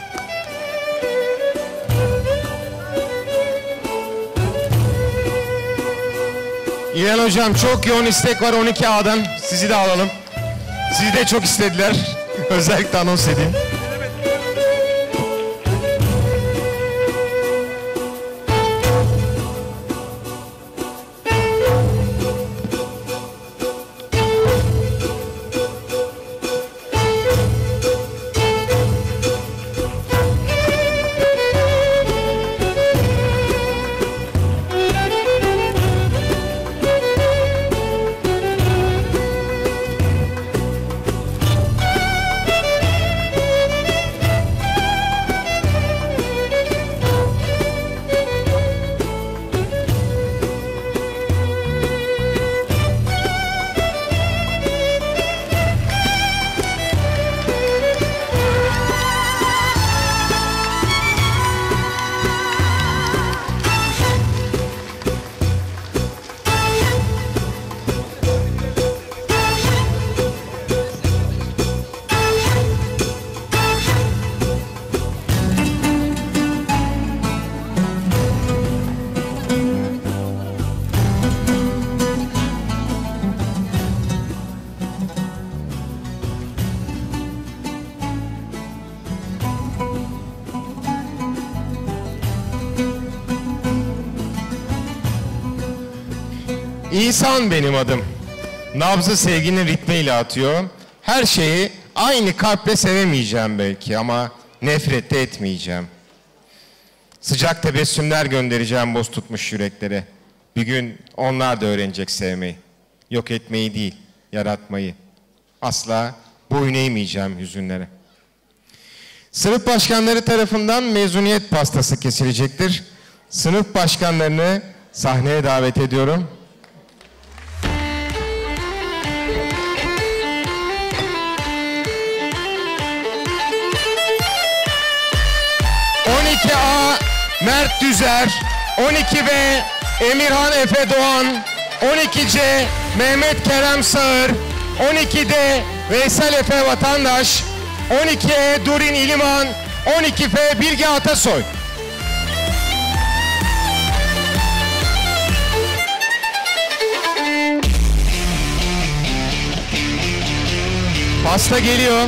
İlhan hocam, çok yoğun istek var on iki A'dan. Sizi de alalım. Sizi de çok istediler. Özellikle anons edeyim. İnsan benim adım. Nabzı sevginin ritmiyle atıyor. Her şeyi aynı kalple sevemeyeceğim belki ama nefret de etmeyeceğim. Sıcak tebessümler göndereceğim boz tutmuş yüreklere. Bir gün onlar da öğrenecek sevmeyi. Yok etmeyi değil, yaratmayı. Asla boyun eğmeyeceğim hüzünlere. Sınıf başkanları tarafından mezuniyet pastası kesilecektir. Sınıf başkanlarını sahneye davet ediyorum. on iki A Mert Düzer, on iki B Emirhan Efe Doğan, on iki C Mehmet Kerem Sağır, on iki D Veysel Efe Vatandaş, on iki E Durin İliman, on iki F Bilge Atasoy. Pasta geliyor.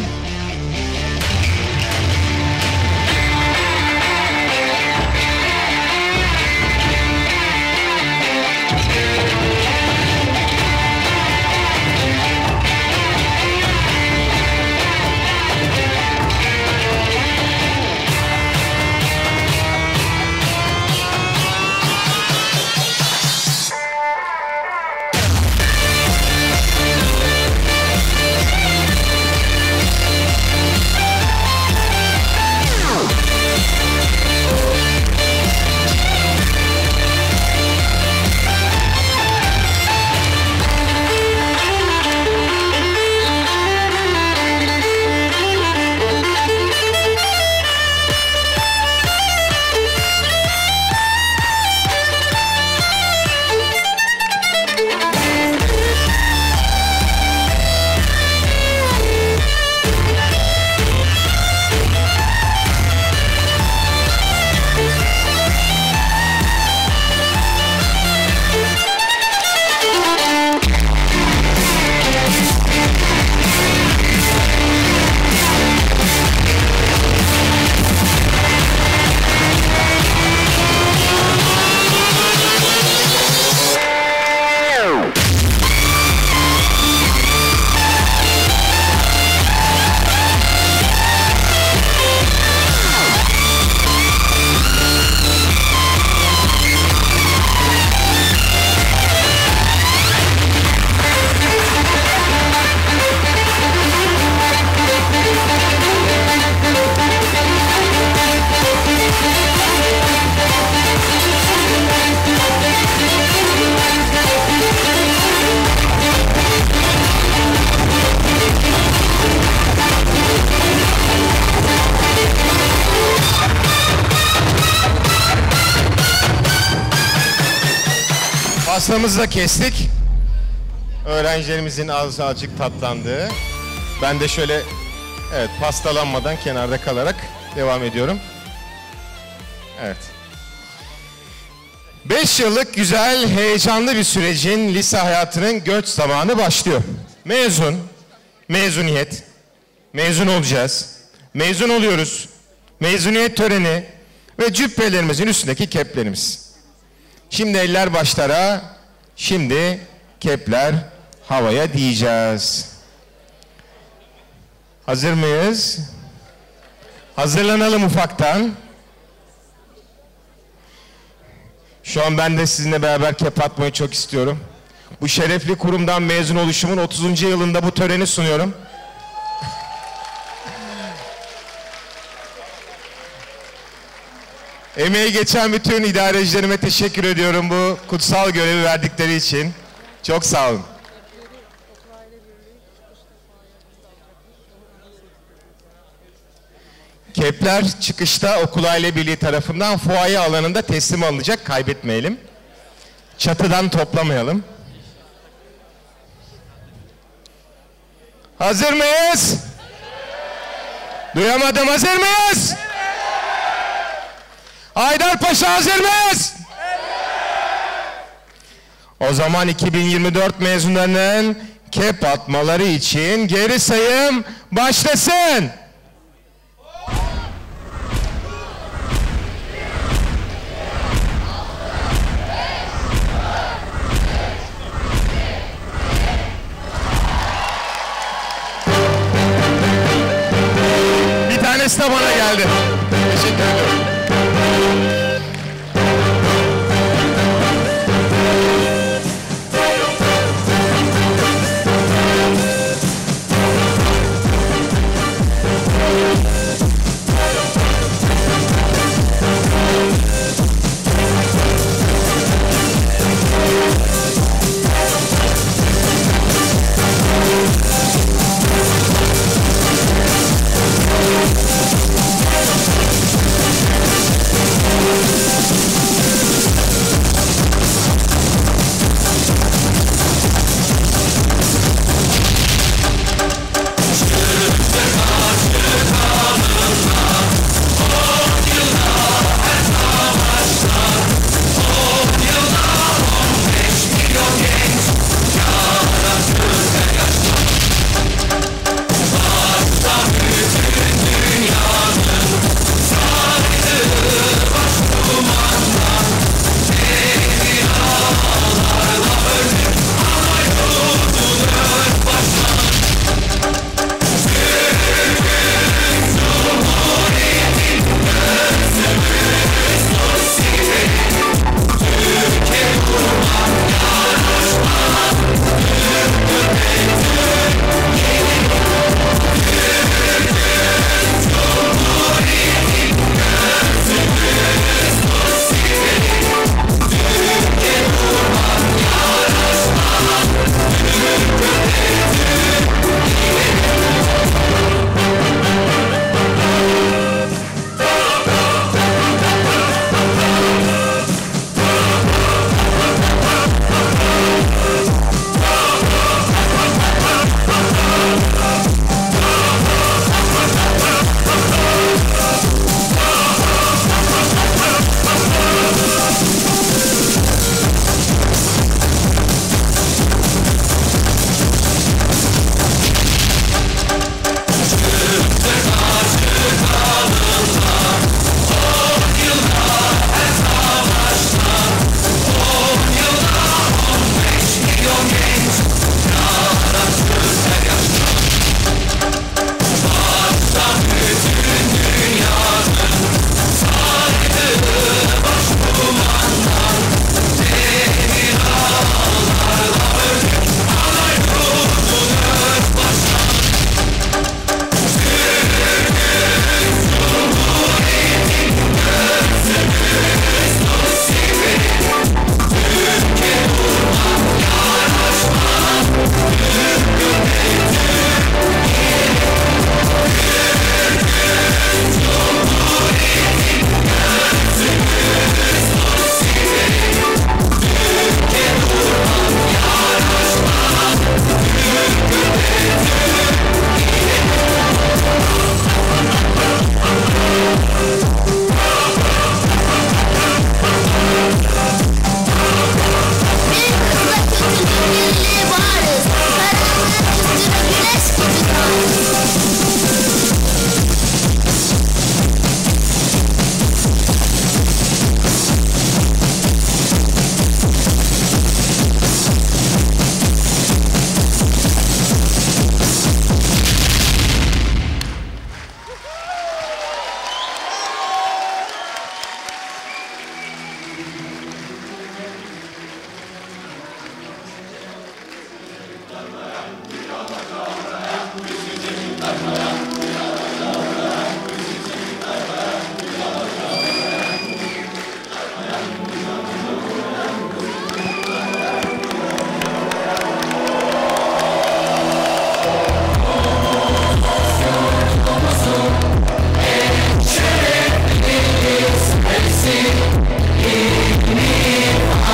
Pastamızı da kestik. Öğrencilerimizin ağzı azıcık tatlandığı. Ben de şöyle evet pastalanmadan kenarda kalarak devam ediyorum. Evet. Beş yıllık güzel, heyecanlı bir sürecin lise hayatının göç zamanı başlıyor. Mezun, mezuniyet, mezun olacağız. Mezun oluyoruz. Mezuniyet töreni ve cübbelerimizin üstündeki keplerimiz. Şimdi eller başlara, şimdi kepler havaya diyeceğiz. Hazır mıyız? Hazırlanalım ufaktan. Şu an ben de sizinle beraber kep atmayı çok istiyorum. Bu şerefli kurumdan mezun oluşumun otuzuncu yılında bu töreni sunuyorum. Emeği geçen bütün idarecilerime teşekkür ediyorum bu kutsal görevi verdikleri için. Çok sağ olun. Kepler çıkışta Okul Aile Birliği tarafından fuaye alanında teslim alınacak. Kaybetmeyelim. Çatıdan toplamayalım. Hazır mıyız? Duyamadım, hazır mıyız? Haydarpaşa hazır mıyız? O zaman iki bin yirmi dört mezunlarının kep atmaları için geri sayım başlasın. Bir tanesi de bana geldi. Teşekkür ederim.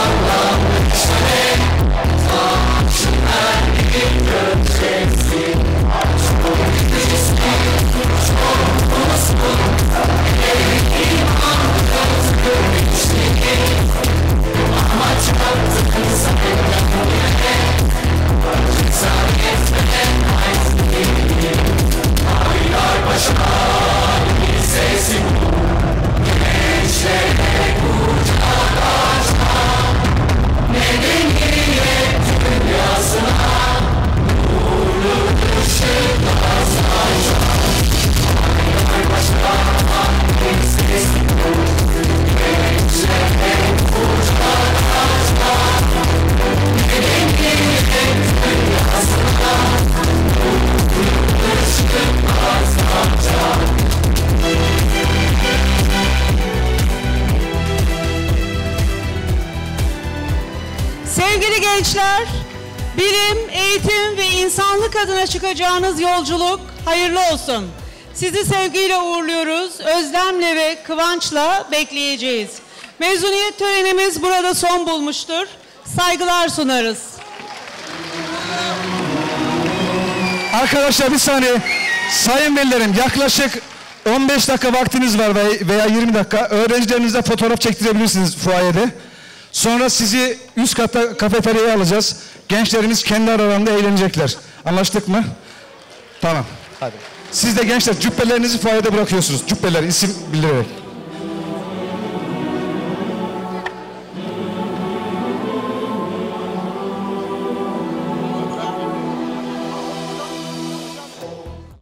Sevgili gençler, bilim, eğitim ve insanlık adına çıkacağınız yolculuk hayırlı olsun. Sizi sevgiyle uğurluyoruz, özlemle ve kıvançla bekleyeceğiz. Mezuniyet törenimiz burada son bulmuştur. Saygılar sunarız. Arkadaşlar bir saniye. Sayın velilerim, yaklaşık on beş dakika vaktiniz var veya yirmi dakika. Öğrencilerinizle fotoğraf çektirebilirsiniz fuayede. Sonra sizi üst katta kafeteryaya alacağız. Gençlerimiz kendi aralarında eğlenecekler. Anlaştık mı? Tamam. Hadi. Siz de gençler cübbelerinizi fuayede bırakıyorsunuz. Cübbeler isim bildirerek.